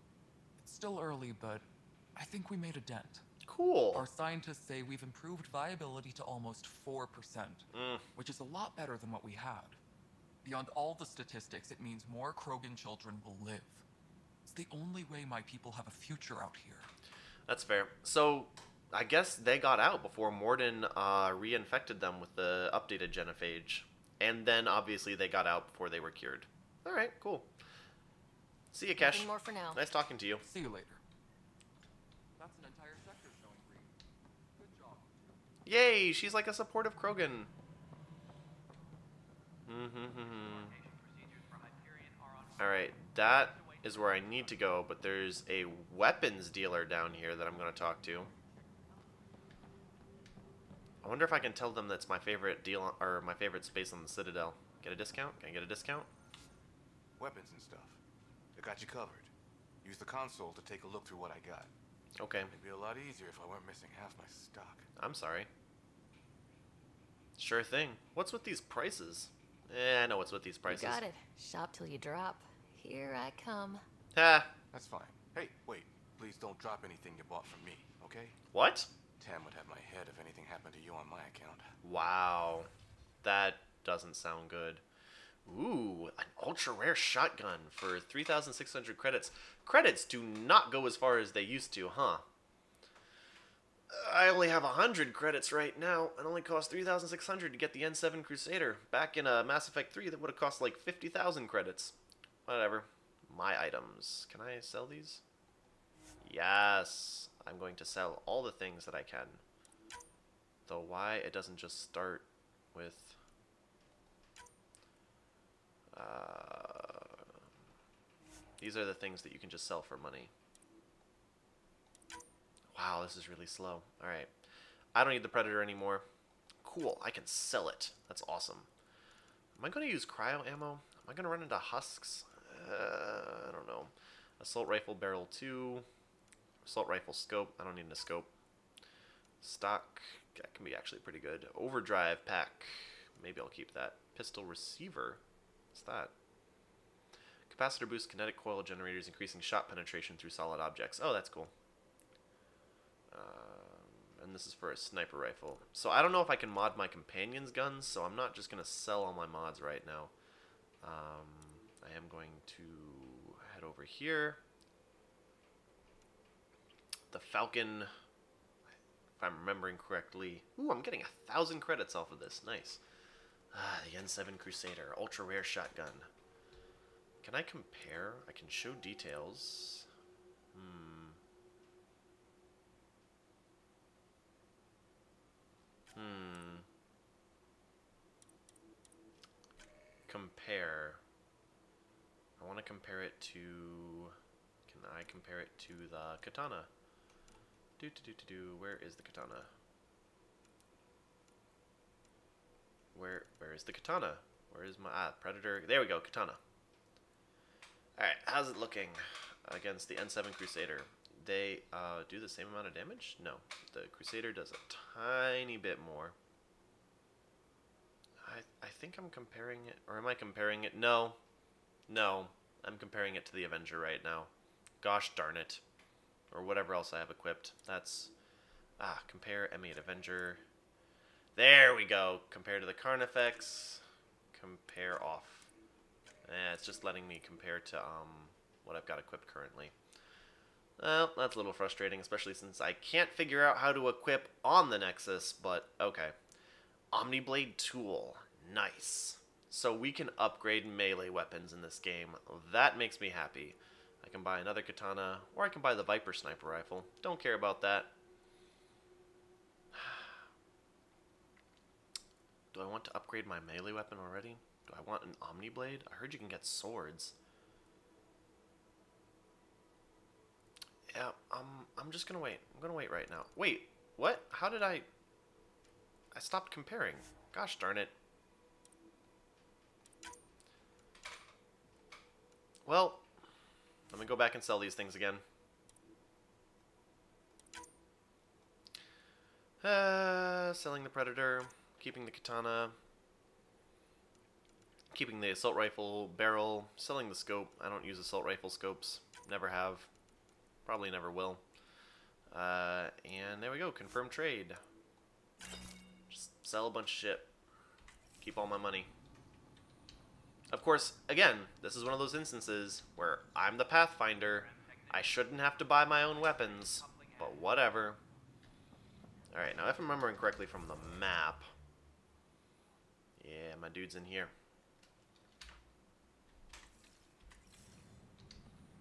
It's still early, but I think we made a dent. Cool. Our scientists say we've improved viability to almost 4%, which is a lot better than what we had. Beyond all the statistics, it means more Krogan children will live. It's the only way my people have a future out here. That's fair. So, I guess they got out before Morden reinfected them with the updated Genophage. And then, obviously, they got out before they were cured. Alright, cool. See you, Cash. Nothing more for now. Nice talking to you. See you later. That's an entire sector showing green. Good job. Yay! She's like a supportive Krogan. Alright, that is where I need to go, but there's a weapons dealer down here that I'm going to talk to. I wonder if I can tell them that's my favorite deal, or my favorite space on the Citadel. Get a discount? Can I get a discount? Weapons and stuff. I got you covered. Use the console to take a look through what I got. Okay. It'd be a lot easier if I weren't missing half my stock. I'm sorry. Sure thing. What's with these prices? I know what's with these prices. You got it. Shop till you drop. Here I come. Ha! That's fine. Hey, wait. Please don't drop anything you bought from me, okay? What? Tam would have my head if anything happened to you on my account. Wow. That doesn't sound good. Ooh, an ultra-rare shotgun for 3,600 credits. Credits do not go as far as they used to, huh? I only have 100 credits right now, and only cost 3,600 to get the N7 Crusader. Back in Mass Effect 3, that would have cost like 50,000 credits. Whatever. My items. Can I sell these? Yes. I'm going to sell all the things that I can. Though why it doesn't just start with... these are the things that you can just sell for money. Wow, this is really slow. Alright. I don't need the Predator anymore. Cool, I can sell it. That's awesome. Am I going to use cryo ammo? Am I going to run into husks? I don't know. Assault Rifle Barrel 2. Assault Rifle Scope. I don't need a scope. Stock. That can be actually pretty good. Overdrive Pack. Maybe I'll keep that. Pistol Receiver. What's that? Capacitor boost kinetic coil generators, increasing shot penetration through solid objects. Oh, that's cool. And this is for a sniper rifle. So I don't know if I can mod my companion's guns, so I'm not just going to sell all my mods right now. I am going to head over here. The Falcon, if I'm remembering correctly. Ooh, I'm getting 1,000 credits off of this. Nice. The N7 Crusader, ultra rare shotgun. Can I compare? I can show details. Compare. I want to compare it to... Can I compare it to the katana? Where is the katana? Where is the katana? Where is my... Predator. There we go, katana. Alright, how's it looking against the N7 Crusader? They do the same amount of damage? No. The Crusader does a tiny bit more. I think I'm comparing it... Or am I comparing it? No. No. I'm comparing it to the Avenger right now. Gosh darn it. Or whatever else I have equipped. That's... compare M8 Avenger. There we go. Compare to the Carnifex. Compare off. It's just letting me compare to what I've got equipped currently. Well, that's a little frustrating, especially since I can't figure out how to equip on the Nexus, but okay. Omniblade Tool. Nice. So we can upgrade melee weapons in this game. That makes me happy. I can buy another katana, or I can buy the Viper sniper rifle. Don't care about that. Do I want to upgrade my melee weapon already? Do I want an Omniblade? I heard you can get swords. Yeah, I'm just gonna wait. I'm gonna wait right now. Wait, what? How did I stopped comparing. Gosh darn it. Well, let me go back and sell these things again. Selling the Predator, keeping the katana, keeping the assault rifle barrel, selling the scope. I don't use assault rifle scopes. Never have. Probably never will. And there we go. Confirm trade. Just sell a bunch of shit. Keep all my money. Of course, again, this is one of those instances where I'm the Pathfinder. I shouldn't have to buy my own weapons, but whatever. Alright, now if I'm remembering correctly from the map... Yeah, my dude's in here.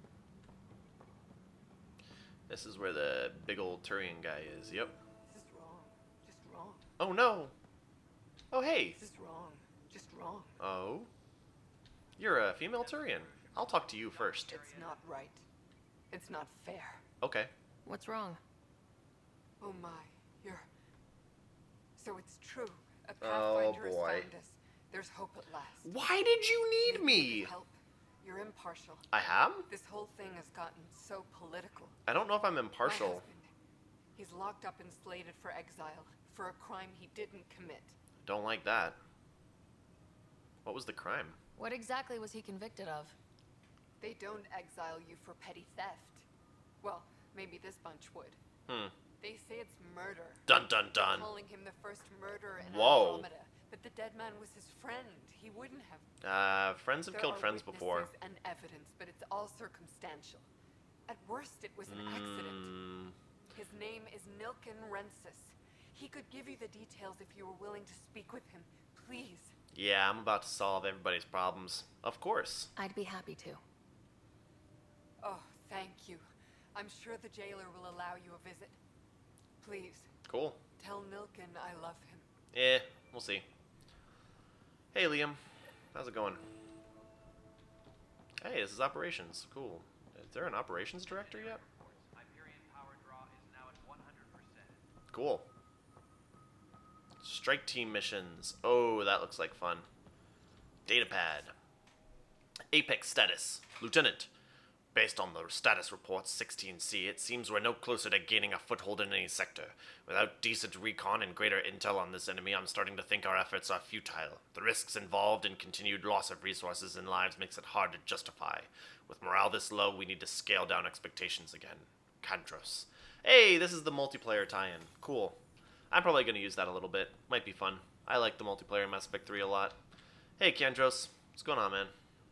This is where the big old Turian guy is. Yep. This is wrong. Just wrong. Oh no. Oh hey. This is wrong. Just wrong. Oh. You're a female Turian. I'll talk to you first. It's not right. It's not fair. Okay. What's wrong? Oh my, you're... So it's true. A Pathfinder has boy. found us. There's hope at last. Why did you need me? Help. You're impartial. I am? This whole thing has gotten so political. I don't know if I'm My impartial. husband, he's locked up and slated for exile for a crime he didn't commit. Don't like that. What was the crime? What exactly was he convicted of? They don't exile you for petty theft. Well, maybe this bunch would. They say it's murder. Dun dun dun. They're calling him the first murderer in Whoa. Andromeda. But the dead man was his friend. He wouldn't have. Friends have killed friends before. Witnesses and evidence, but it's all circumstantial. At worst, it was an accident. His name is Nilken Rensis. He could give you the details if you were willing to speak with him. Please. Yeah, I'm about to solve everybody's problems. Of course. I'd be happy to. Oh, thank you. I'm sure the jailer will allow you a visit. Please. Cool. Tell Nilken I love him. Yeah, we'll see. Hey, Liam. How's it going? Hey, this is operations. Cool. Is there an operations director yet? Cool. Strike team missions. Oh, that looks like fun. Datapad. Apex status. Lieutenant. Based on the status reports 16C, it seems we're no closer to gaining a foothold in any sector. Without decent recon and greater intel on this enemy, I'm starting to think our efforts are futile. The risks involved and continued loss of resources and lives makes it hard to justify. With morale this low, we need to scale down expectations again. Kandros. Hey, this is the multiplayer tie-in. Cool. I'm probably going to use that a little bit. Might be fun. I like the multiplayer in Mass Effect 3 a lot. Hey, Kandros. What's going on, man?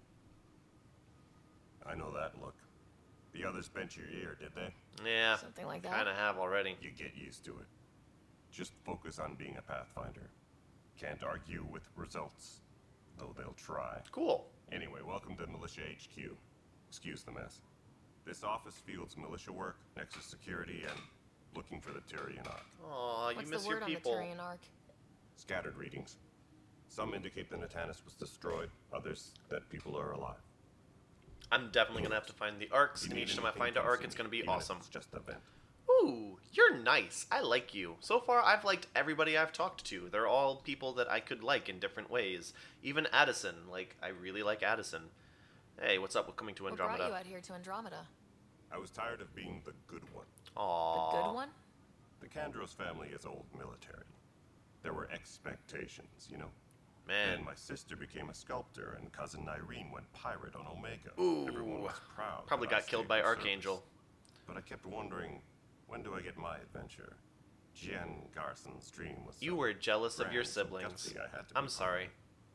I know that look. The others bent your ear, did they? Yeah. Something like that. Kind of have already. You get used to it. Just focus on being a Pathfinder. Can't argue with results, though they'll try. Cool. Anyway, welcome to Militia HQ. Excuse the mess. This office fields militia work, Nexus security, and looking for the Turian Ark. Aw, you miss your people. What's the word on the Turian Ark? Scattered readings. Some indicate the Natanus was destroyed, others that people are alive. I'm definitely going to have to find the arcs, and each time I find an arc, it's going to be awesome. It's just a vent. Ooh, you're nice. I like you. So far, I've liked everybody I've talked to. They're all people that I could like in different ways. Even Addison. Like, I really like Addison. Hey, what's up with coming to Andromeda? What brought you out here to Andromeda? I was tired of being the good one. Aww. The good one? The Kandros family is old military. There were expectations, you know. Man. And my sister became a sculptor, and cousin Irene went pirate on Omega. Ooh. Everyone was proud. Probably got killed by Archangel. But I kept wondering, when do I get my adventure? Jen Garson's dream was. You were jealous of your grand, so siblings. gutsy I had to I'm be sorry.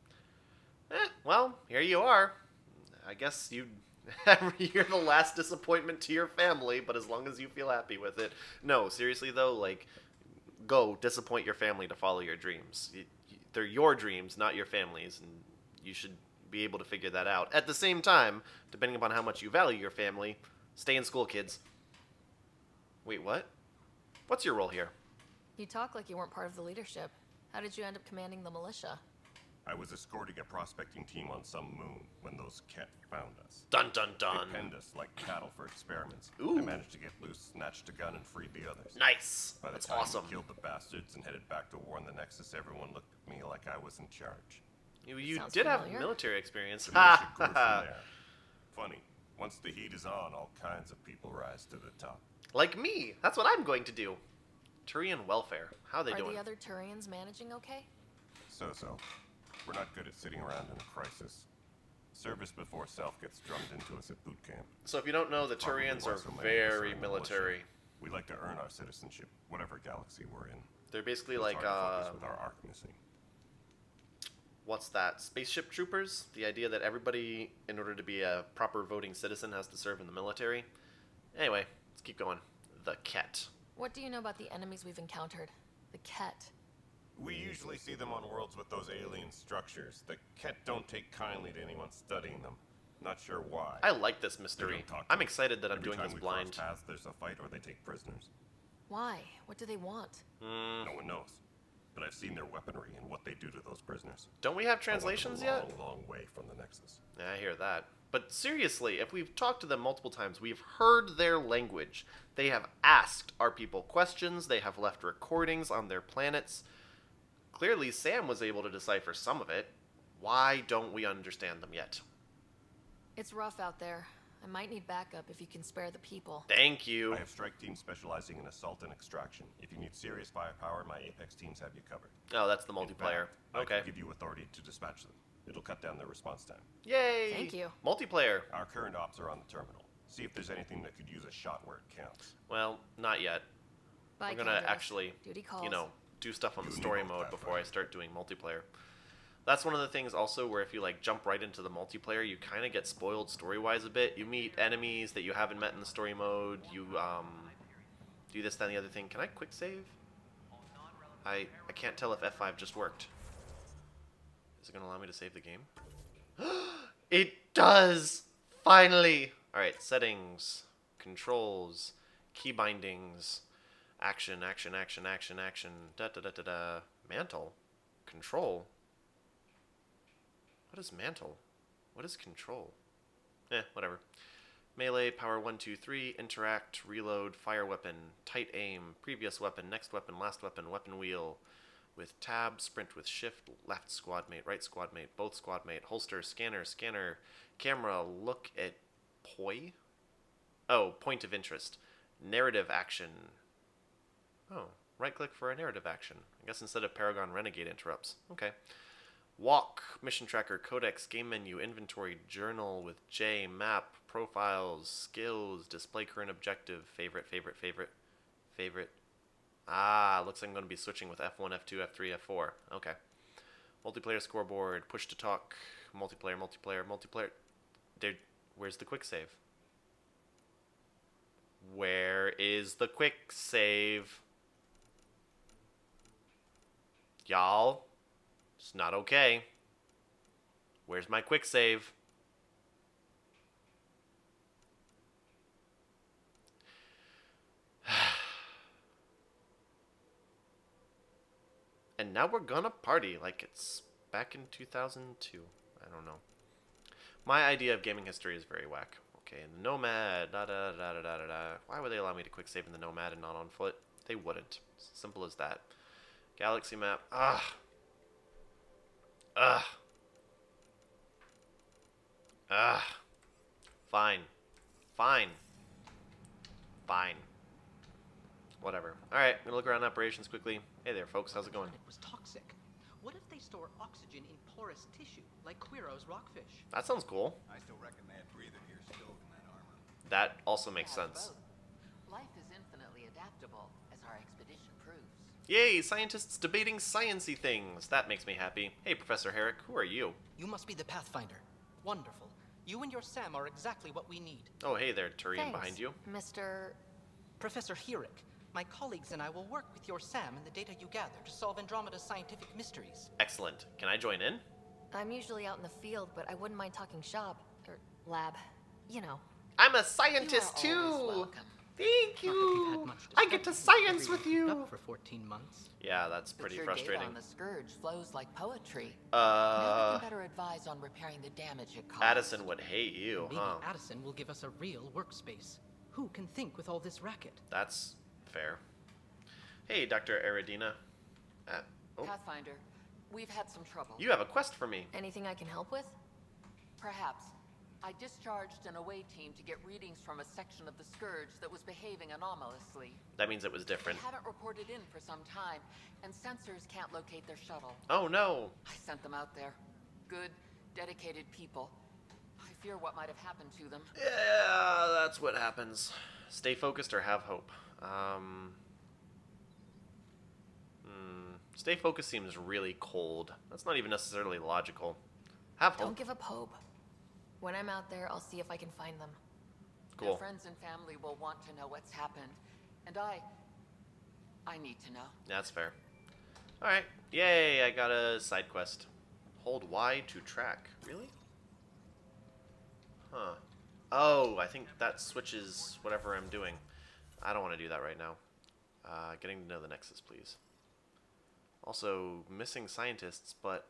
Well, here you are. I guess you're the last disappointment to your family, but as long as you feel happy with it. No, seriously though, like, go disappoint your family to follow your dreams. They're your dreams, not your family's, and you should be able to figure that out. At the same time, depending upon how much you value your family, stay in school, kids. Wait, what? What's your role here? You talk like you weren't part of the leadership. How did you end up commanding the militia? I was escorting a prospecting team on some moon when those Ket found us. Dun dun dun. They penned us like cattle for experiments. Ooh. I managed to get loose, snatched a gun, and freed the others. Nice. By the That's time awesome. we killed the bastards and headed back to warn the Nexus, everyone looked at me like I was in charge. You Sounds did familiar. have military experience. The militia grew from there. Funny, once the heat is on, all kinds of people rise to the top. Like me. That's what I'm going to do. Turian welfare. How are they Are doing? the other Turians managing okay? So. We're not good at sitting around in a crisis. Service before self gets drummed into us at boot camp. So if you don't know, the Probably Turians why are so many of us very in the military. militia. We like to earn our citizenship, whatever galaxy we're in. They're basically It's like, hard to focus with our arc missing. what's that? Spaceship troopers? The idea that everybody, in order to be a proper voting citizen, has to serve in the military. Anyway, let's keep going. The Ket. What do you know about the enemies we've encountered? The Ket. We usually see them on worlds with those alien structures. The Ket don't take kindly to anyone studying them. Not sure why. I like this mystery. I'm excited that I'm doing this blind. Every time we cross paths, there's a fight or they take prisoners. Why? What do they want? No one knows. But I've seen their weaponry and what they do to those prisoners. Don't we have translations yet? A long way from the Nexus. Yeah, I hear that. But seriously, if we've talked to them multiple times, we've heard their language. They have asked our people questions. They have left recordings on their planets. Clearly, Sam was able to decipher some of it. Why don't we understand them yet? It's rough out there. I might need backup if you can spare the people. Thank you. I have strike teams specializing in assault and extraction. If you need serious firepower, my Apex teams have you covered. Oh, that's the multiplayer. Okay. I can give you authority to dispatch them. It'll cut down their response time. Yay! Thank you. Multiplayer. Our current ops are on the terminal. See if there's anything that could use a shot where it counts. Well, not yet. Bye, I'm gonna Candace. actually, Duty calls. you know, do stuff on the story mode before I start doing multiplayer. That's one of the things also where if you like jump right into the multiplayer, you kind of get spoiled story-wise a bit. You meet enemies that you haven't met in the story mode. You do this, then the other thing. Can I quick save? I can't tell if F5 just worked. Is it gonna allow me to save the game? It does! Finally! Alright, settings, controls, key bindings, action, action, action, action, action, da-da-da-da-da, mantle, control. What is mantle? What is control? Whatever. Melee, power 1, 2, 3, interact, reload, fire weapon, tight aim, previous weapon, next weapon, last weapon, weapon wheel, with tab, sprint with shift, left squad mate, right squad mate, both squad mate, holster, scanner, scanner, camera, look at poi? Oh, point of interest. Narrative action. Oh, right click for a narrative action. I guess instead of Paragon Renegade interrupts. Okay. Walk, mission tracker, codex, game menu, inventory, journal with J, map, profiles, skills, display current objective, favorite, favorite, favorite, favorite. Ah, looks like I'm going to be switching with F1, F2, F3, F4. Okay. Multiplayer scoreboard, push to talk, multiplayer, multiplayer, multiplayer. There, where's the quick save? Where is the quick save? Y'all? It's not okay. Where's my quick save? And now we're gonna party like it's back in 2002. I don't know. My idea of gaming history is very whack. Okay, the Nomad, da-da-da-da-da-da-da. Why would they allow me to quick save in the Nomad and not on foot? They wouldn't. It's as simple as that. Galaxy map. Ugh. Ugh. Ugh. Fine. Fine. Fine. Whatever. Alright, I'm gonna look around operations quickly. Hey there, folks. How's it going? It was toxic. What if they store oxygen in porous tissue, like Quiro's rockfish? That sounds cool. I still reckon they had breather here stowed in that armor. That also makes sense. Life is infinitely adaptable, as our expedition proves. Yay, scientists debating science-y things. That makes me happy. Hey, Professor Herrick, who are you? You must be the Pathfinder. Wonderful. You and your Sam are exactly what we need. Oh, hey there, Turian Thanks, behind you. Mr. Professor Herrick, my colleagues and I will work with your Sam and the data you gather to solve Andromeda's scientific mysteries. Excellent. Can I join in? I'm usually out in the field, but I wouldn't mind talking shop. Or lab. You know. I'm a scientist too! Thank you! I get to science with you! Up for 14 months. Yeah, that's pretty but your frustrating. Data on the Scourge flows like poetry. Now we can better advise on repairing the damage it caused. Addison would hate you, Maybe huh? Addison will give us a real workspace. Who can think with all this racket? That's fair. Hey, Dr. Eridina. Oh, Pathfinder, we've had some trouble. you have a quest for me. Anything I can help with? Perhaps. I discharged an away team to get readings from a section of the Scourge that was behaving anomalously. That means it was different. They haven't reported in for some time, and sensors can't locate their shuttle. Oh no! I sent them out there. Good, dedicated people. I fear what might have happened to them. Yeah, that's what happens. Stay focused or have hope. Stay focused seems really cold. That's not even necessarily logical. Have hope. Don't give up hope. When I'm out there, I'll see if I can find them. Cool. Their friends and family will want to know what's happened. And I need to know. That's fair. Alright. Yay, I got a side quest. Hold Y to track. Really? Huh. Oh, I think that switches whatever I'm doing. I don't want to do that right now. Getting to know the Nexus, please. Also, missing scientists, but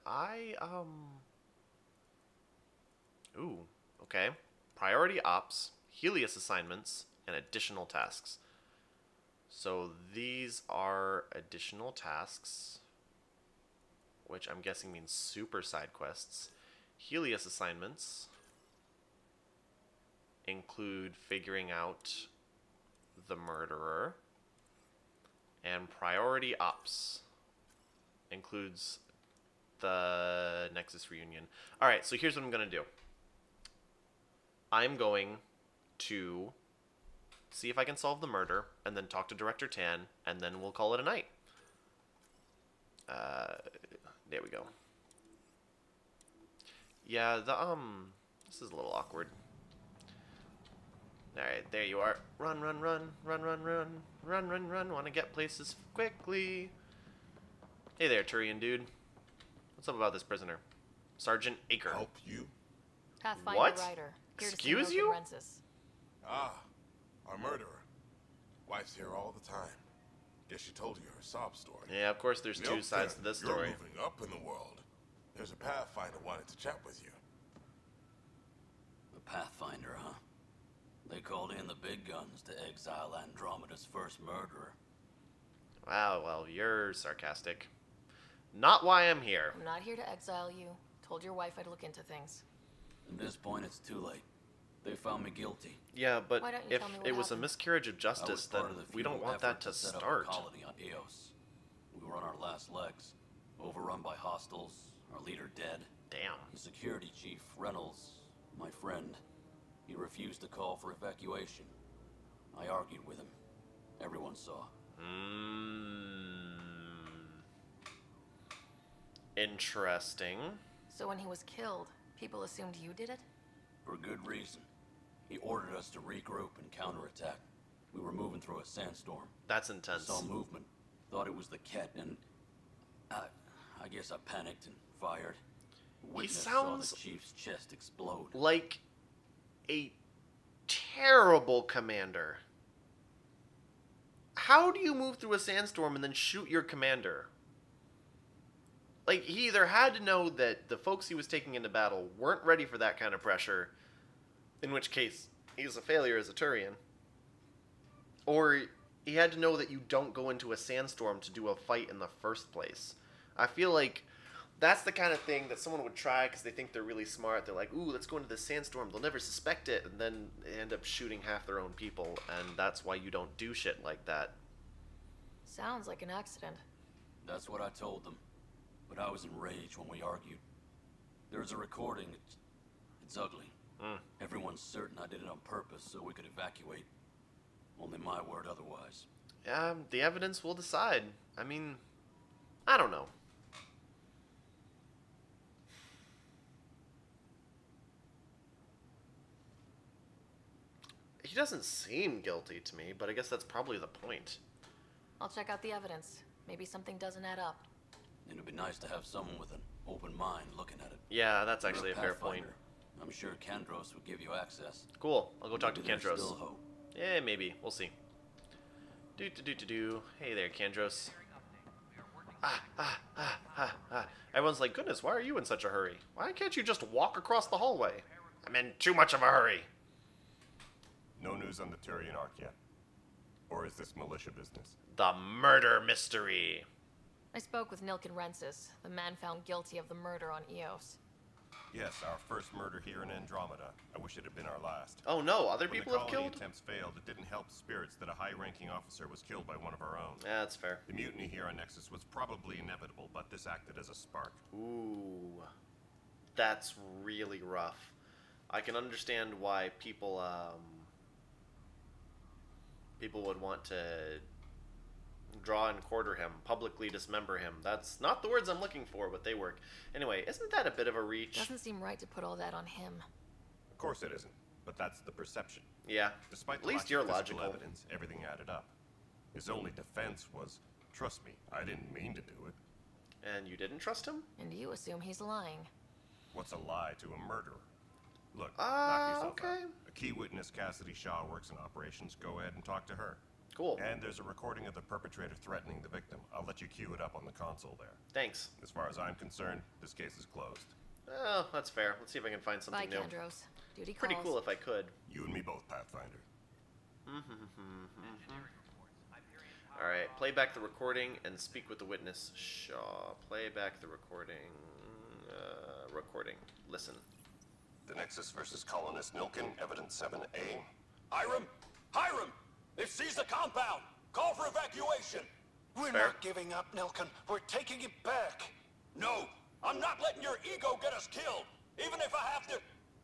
Ooh, okay. Priority ops, Helios assignments, and additional tasks. So these are additional tasks, which I'm guessing means super side quests. Helios assignments include figuring out the murderer, and priority ops includes the Nexus reunion. Alright, so here's what I'm going to do. I'm going to see if I can solve the murder, and then talk to Director Tan, and then we'll call it a night. There we go. Yeah, this is a little awkward. Alright, there you are. Run, run, run, run, run, run, run, run, run. Want to get places quickly. Hey there, Turian dude. What's up about this prisoner? Sergeant Aker. Help you? Pathfinder What? Ryder. Here to see Excuse Milton you? Rensis. Ah, our murderer. Wife's here all the time. Guess she told you her sob story. Yeah, of course there's two sides to this story. You're moving up in the world. There's a Pathfinder wanted to chat with you. The Pathfinder, huh? They called in the big guns to exile Andromeda's first murderer. Wow, well, you're sarcastic. Not why I'm here. I'm not here to exile you. Told your wife I'd look into things. At this point, it's too late. They found me guilty. Yeah, but Why don't you if tell me what it was a happened? miscarriage of I justice, was then part of the we don't futile want that effort to set up a start. colony on Eos. We were on our last legs, overrun by hostiles, our leader dead. Damn. The security chief, Reynolds, my friend, he refused to call for evacuation. I argued with him. Everyone saw. Interesting. So when he was killed, people assumed you did it? For good reason. He ordered us to regroup and counterattack. We were moving through a sandstorm. That's intense. Saw movement. Thought it was the Ket, and I guess I panicked and fired. Witness saw the chief's chest explode. Like a terrible commander. How do you move through a sandstorm and then shoot your commander? Like, he either had to know that the folks he was taking into battle weren't ready for that kind of pressure, in which case he was a failure as a Turian, or he had to know that you don't go into a sandstorm to do a fight in the first place. I feel like that's the kind of thing that someone would try because they think they're really smart. They're like, ooh, let's go into this sandstorm. They'll never suspect it. And then they end up shooting half their own people. And that's why you don't do shit like that. Sounds like an accident. That's what I told them. But I was enraged when we argued. There's a recording. It's ugly. Everyone's certain I did it on purpose so we could evacuate. Only my word otherwise. Yeah, the evidence will decide. I mean, I don't know. He doesn't seem guilty to me, but I guess that's probably the point. I'll check out the evidence. Maybe something doesn't add up. It'd be nice to have someone with an open mind looking at it. Yeah, that's actually You're a fair point. Pathfinder. I'm sure Kandros would give you access. Cool. I'll go talk to Maybe there's Kandros. still hope. Yeah, maybe. We'll see. Do. Hey there, Kandros. Everyone's like, goodness, why are you in such a hurry? Why can't you just walk across the hallway? I'm in too much of a hurry. No news on the Turian Arc yet. Or is this militia business? The murder mystery. I spoke with Nilken Rensis, the man found guilty of the murder on Eos. Yes, our first murder here in Andromeda. I wish it had been our last. Oh no, other When people the have colony killed? attempts failed, it didn't help spirits that a high-ranking officer was killed by one of our own. Yeah, that's fair. The mutiny here on Nexus was probably inevitable, but this acted as a spark. Ooh. That's really rough. I can understand why people would want to draw and quarter him, publicly dismember him. That's not the words I'm looking for, but they work. Anyway, isn't that a bit of a reach? Doesn't seem right to put all that on him. Of course it isn't, but that's the perception. Yeah. Despite At the least lack you're of physical logical. evidence, everything added up. His only defense was, trust me, I didn't mean to do it. And you didn't trust him? And you assume he's lying. What's a lie to a murderer? Look, knock yourself okay. out. A key witness, Cassidy Shaw, works in operations. Go ahead and talk to her. Cool. And there's a recording of the perpetrator threatening the victim. I'll let you cue it up on the console there. Thanks. As far as I'm concerned, this case is closed. Oh, that's fair. Let's see if I can find something new. Bye, Candros. Duty Pretty calls. cool if I could. You and me both, Pathfinder. Alright, play back the recording and speak with the witness. Shaw. Play back the recording. Recording. Listen. The Nexus versus colonist Nilkin, evidence 7A. Hiram! Hiram! They've seized the compound! Call for evacuation! We're not giving up, Nilkin. We're taking it back. No! I'm not letting your ego get us killed! Even if I have to...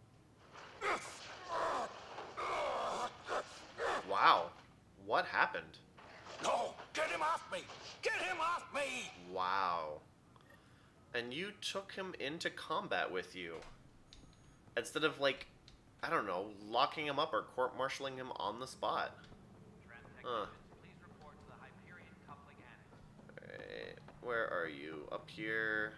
Wow. What happened? No! Get him off me! Get him off me! Wow. And you took him into combat with you. Instead of, like, I don't know, locking him up or court-martialing him on the spot. Huh. Alright, where are you? Up here.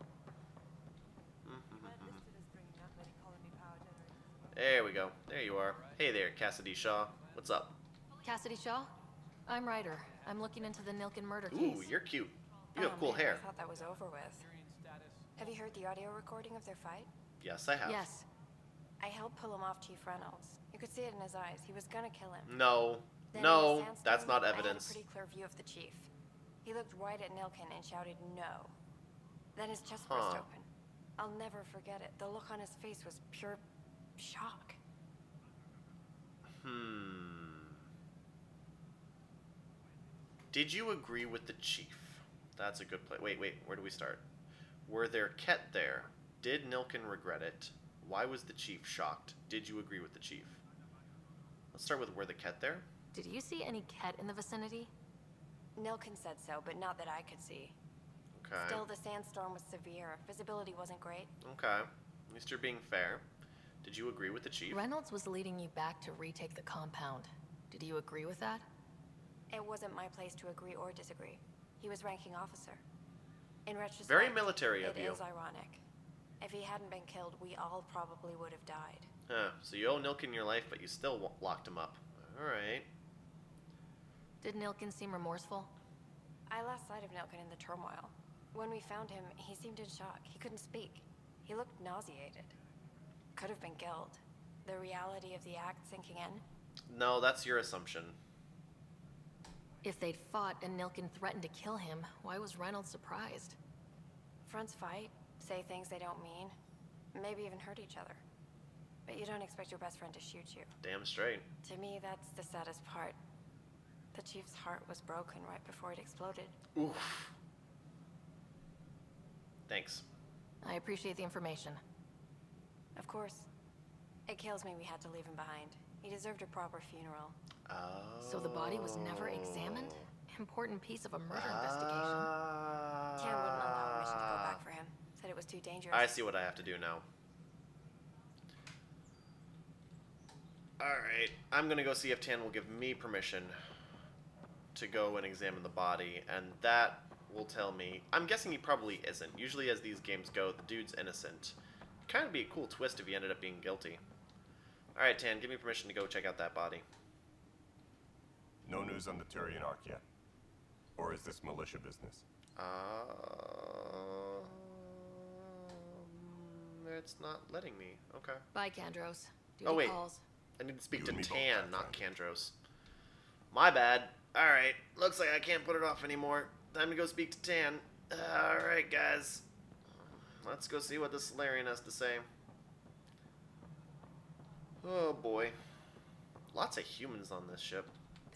There we go. There you are. Hey there, Cassidy Shaw. What's up? Cassidy Shaw? I'm Ryder. I'm looking into the Nilkin murder case. Ooh, you're cute. You have cool hair. I thought that was over with. Have you heard the audio recording of their fight? Yes, I have. Yes. I helped pull him off Chief Reynolds. You could see it in his eyes. He was gonna kill him. No. Then No, in the sandstorm, that's not I had a evidence. pretty clear view of the chief. He looked right at Nilkin and shouted no. Then his chest burst open. I'll never forget it. The look on his face was pure shock. Did you agree with the chief? That's a good play. Wait, where do we start? Were there Ket there? Did Nilkin regret it? Why was the chief shocked? Did you agree with the chief? Let's start with were the Ket there? Did you see any Ket in the vicinity? Nilkin said so, but not that I could see. Okay. Still, the sandstorm was severe. Visibility wasn't great. Okay. At least you're being fair. Did you agree with the chief? Reynolds was leading you back to retake the compound. Did you agree with that? It wasn't my place to agree or disagree. He was ranking officer. In retrospect, Very military of you. It is ironic. If he hadn't been killed, we all probably would have died. Huh. So you owe Nilkin your life, but you still locked him up. Alright. Did Nilkin seem remorseful? I lost sight of Nilkin in the turmoil. When we found him, he seemed in shock. He couldn't speak. He looked nauseated. Could have been guilt. The reality of the act sinking in. No, that's your assumption. If they'd fought and Nilkin threatened to kill him, why was Reynolds surprised? Fronts fight, say things they don't mean, maybe even hurt each other. But you don't expect your best friend to shoot you. Damn straight. To me, that's the saddest part. The chief's heart was broken right before it exploded. Oof. Thanks. I appreciate the information. Of course. It kills me we had to leave him behind. He deserved a proper funeral. So the body was never examined? Important piece of a murder investigation. Tian wouldn't allow permission to go back for him. Said it was too dangerous. I see what I have to do now. Alright, I'm gonna go see if Tan will give me permission to go and examine the body, and that will tell me. I'm guessing he probably isn't. Usually as these games go, the dude's innocent. Kind of be a cool twist if he ended up being guilty. Alright, Tan, give me permission to go check out that body. No news on the Turian Arc yet? Or is this militia business? It's not letting me. Okay. Bye, Candros. Oh, wait. Calls. I need to speak to Tan, not Candros. My bad. Alright, looks like I can't put it off anymore. Time to go speak to Tan. Alright, guys. Let's go see what the Solarian has to say. Oh, boy. Lots of humans on this ship.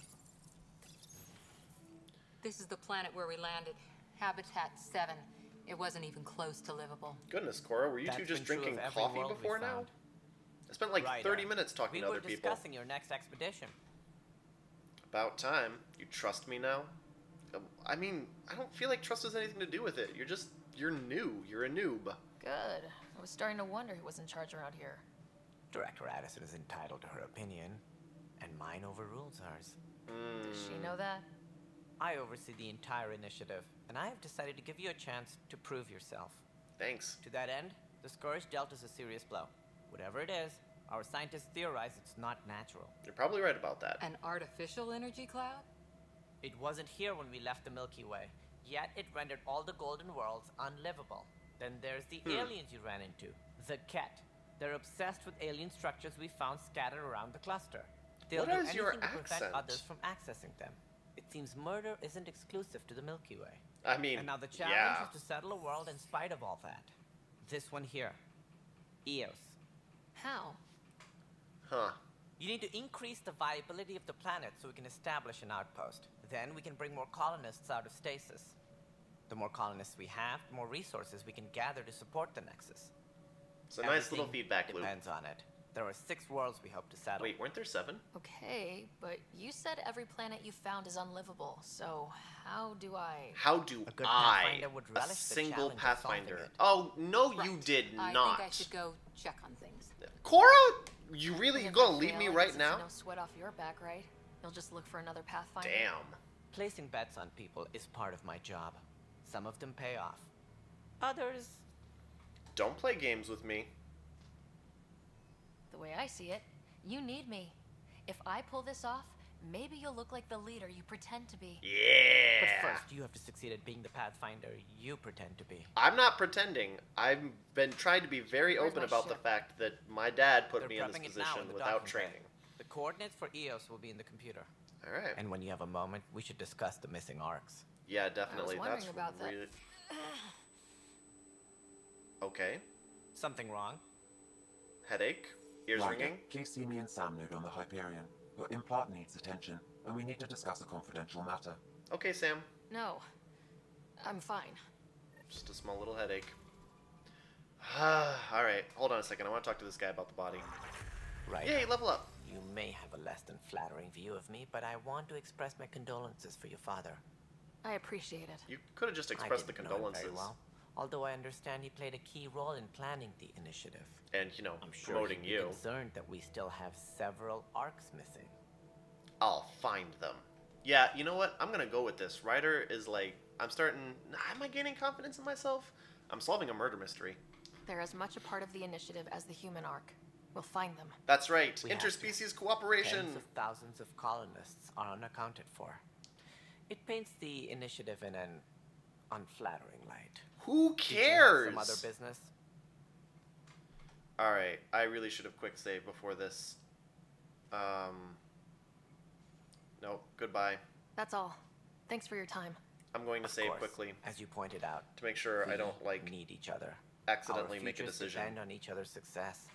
This is the planet where we landed. Habitat 7. It wasn't even close to livable. Goodness, Cora, were you two just drinking coffee before now? I spent like 30 minutes talking to other people. We were discussing your next expedition. About time. You trust me now? I mean, I don't feel like trust has anything to do with it. You're new. You're a noob. Good. I was starting to wonder who was in charge around here. Director Addison is entitled to her opinion, and mine overrules ours. Does she know that? I oversee the entire initiative, and I have decided to give you a chance to prove yourself. Thanks. To that end, the Scourge dealt us a serious blow. Whatever it is, our scientists theorize it's not natural. You're probably right about that. An artificial energy cloud? It wasn't here when we left the Milky Way, yet it rendered all the golden worlds unlivable. Then there's the aliens you ran into, the Ket. They're obsessed with alien structures we found scattered around the cluster. They'll do anything to prevent others from accessing them. It seems murder isn't exclusive to the Milky Way. I mean, and now the challenge is to settle a world in spite of all that. This one here, Eos. How? Huh. You need to increase the viability of the planet so we can establish an outpost. Then we can bring more colonists out of stasis. The more colonists we have, the more resources we can gather to support the Nexus. It's a nice little feedback loop. Depends on it. There are 6 worlds we hope to settle. Wait, weren't there 7? Okay, but you said every planet you found is unlivable, so how do I... How do I, a single Pathfinder... Oh, no, you did not. I think I should go check on things. Cora? You gonna leave me right now? No sweat off your back, right? You'll just look for another Pathfinder. Damn. Placing bets on people is part of my job. Some of them pay off. Others... Don't play games with me. The way I see it, you need me. If I pull this off, maybe you'll look like the leader you pretend to be. Yeah! But first, you have to succeed at being the Pathfinder you pretend to be. I'm not pretending. I've been trying to be very open about the fact that my dad put me in this position without training. The coordinates for Eos will be in the computer. Alright. And when you have a moment, we should discuss the missing arcs. Yeah, definitely. I was wondering about that. Okay. Something wrong? Headache? Ears ringing? Please see me and Sam Node on the Hyperion. Your implant needs attention, and we need to discuss a confidential matter. Okay, Sam. No. I'm fine. Just a small little headache. Alright, hold on a second. I want to talk to this guy about the body. Right. Yay, level up. You may have a less than flattering view of me, but I want to express my condolences for your father. I appreciate it. You could have just expressed the condolences. Very well, although I understand he played a key role in planning the initiative. And, you know, I'm sure promoting he'd be you. concerned that we still have several arcs missing. I'll find them. Yeah, you know what? I'm gonna go with this. Ryder is like, am I gaining confidence in myself? I'm solving a murder mystery. They're as much a part of the initiative as the human arc. We'll find them. That's right. Interspecies cooperation. Tens of thousands of colonists are unaccounted for. It paints the initiative in an unflattering light. Who cares? Some other business? Alright, I really should have quick saved before this. No, goodbye. That's all. Thanks for your time. I'm going to save quickly. As you pointed out. To make sure I don't, like, need each other. Accidentally make a decision. Depend on each other's success.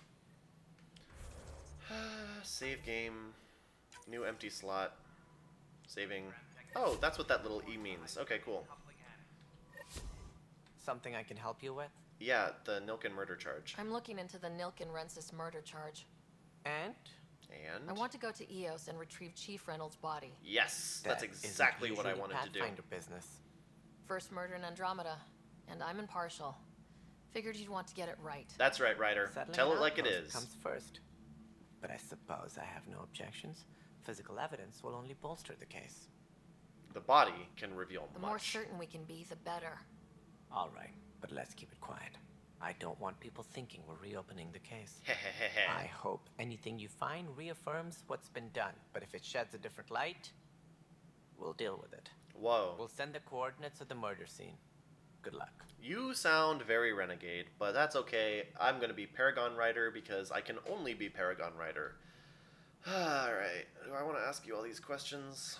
Save game. New empty slot. Saving. Oh, that's what that little E means. Okay, cool. Something I can help you with? Yeah, the Nilken murder charge. I'm looking into the Nilken-Rensis murder charge. And? I want to go to Eos and retrieve Chief Reynolds' body. Yes, that's exactly what I wanted to do. Business. First murder in Andromeda, and I'm impartial. Figured you'd want to get it right. That's right, Ryder. Tell it like it is. Comes first. But I suppose I have no objections. Physical evidence will only bolster the case. The body can reveal much. The more certain we can be, the better. All right, but let's keep it quiet. I don't want people thinking we're reopening the case. I hope anything you find reaffirms what's been done, but if it sheds a different light, we'll deal with it. Whoa. We'll send the coordinates of the murder scene. Good luck. You sound very renegade, but that's okay. I'm going to be Paragon Rider because I can only be Paragon Rider. Alright, do I want to ask you all these questions?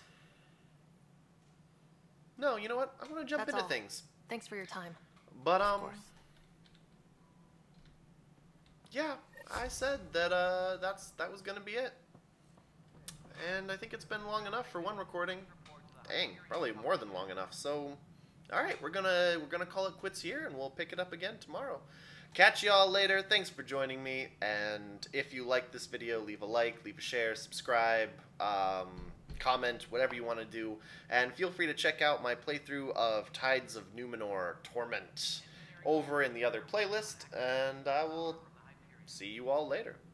No, you know what? I'm going to jump into things. Thanks for your time. But, yeah, I said that, that was going to be it. And I think it's been long enough for one recording. Dang, probably more than long enough. So, all right, we're gonna call it quits here, and we'll pick it up again tomorrow. Catch y'all later. Thanks for joining me. And if you like this video, leave a like, leave a share, subscribe, comment, whatever you want to do. And feel free to check out my playthrough of Tides of Numenor Torment over in the other playlist. And I will see you all later.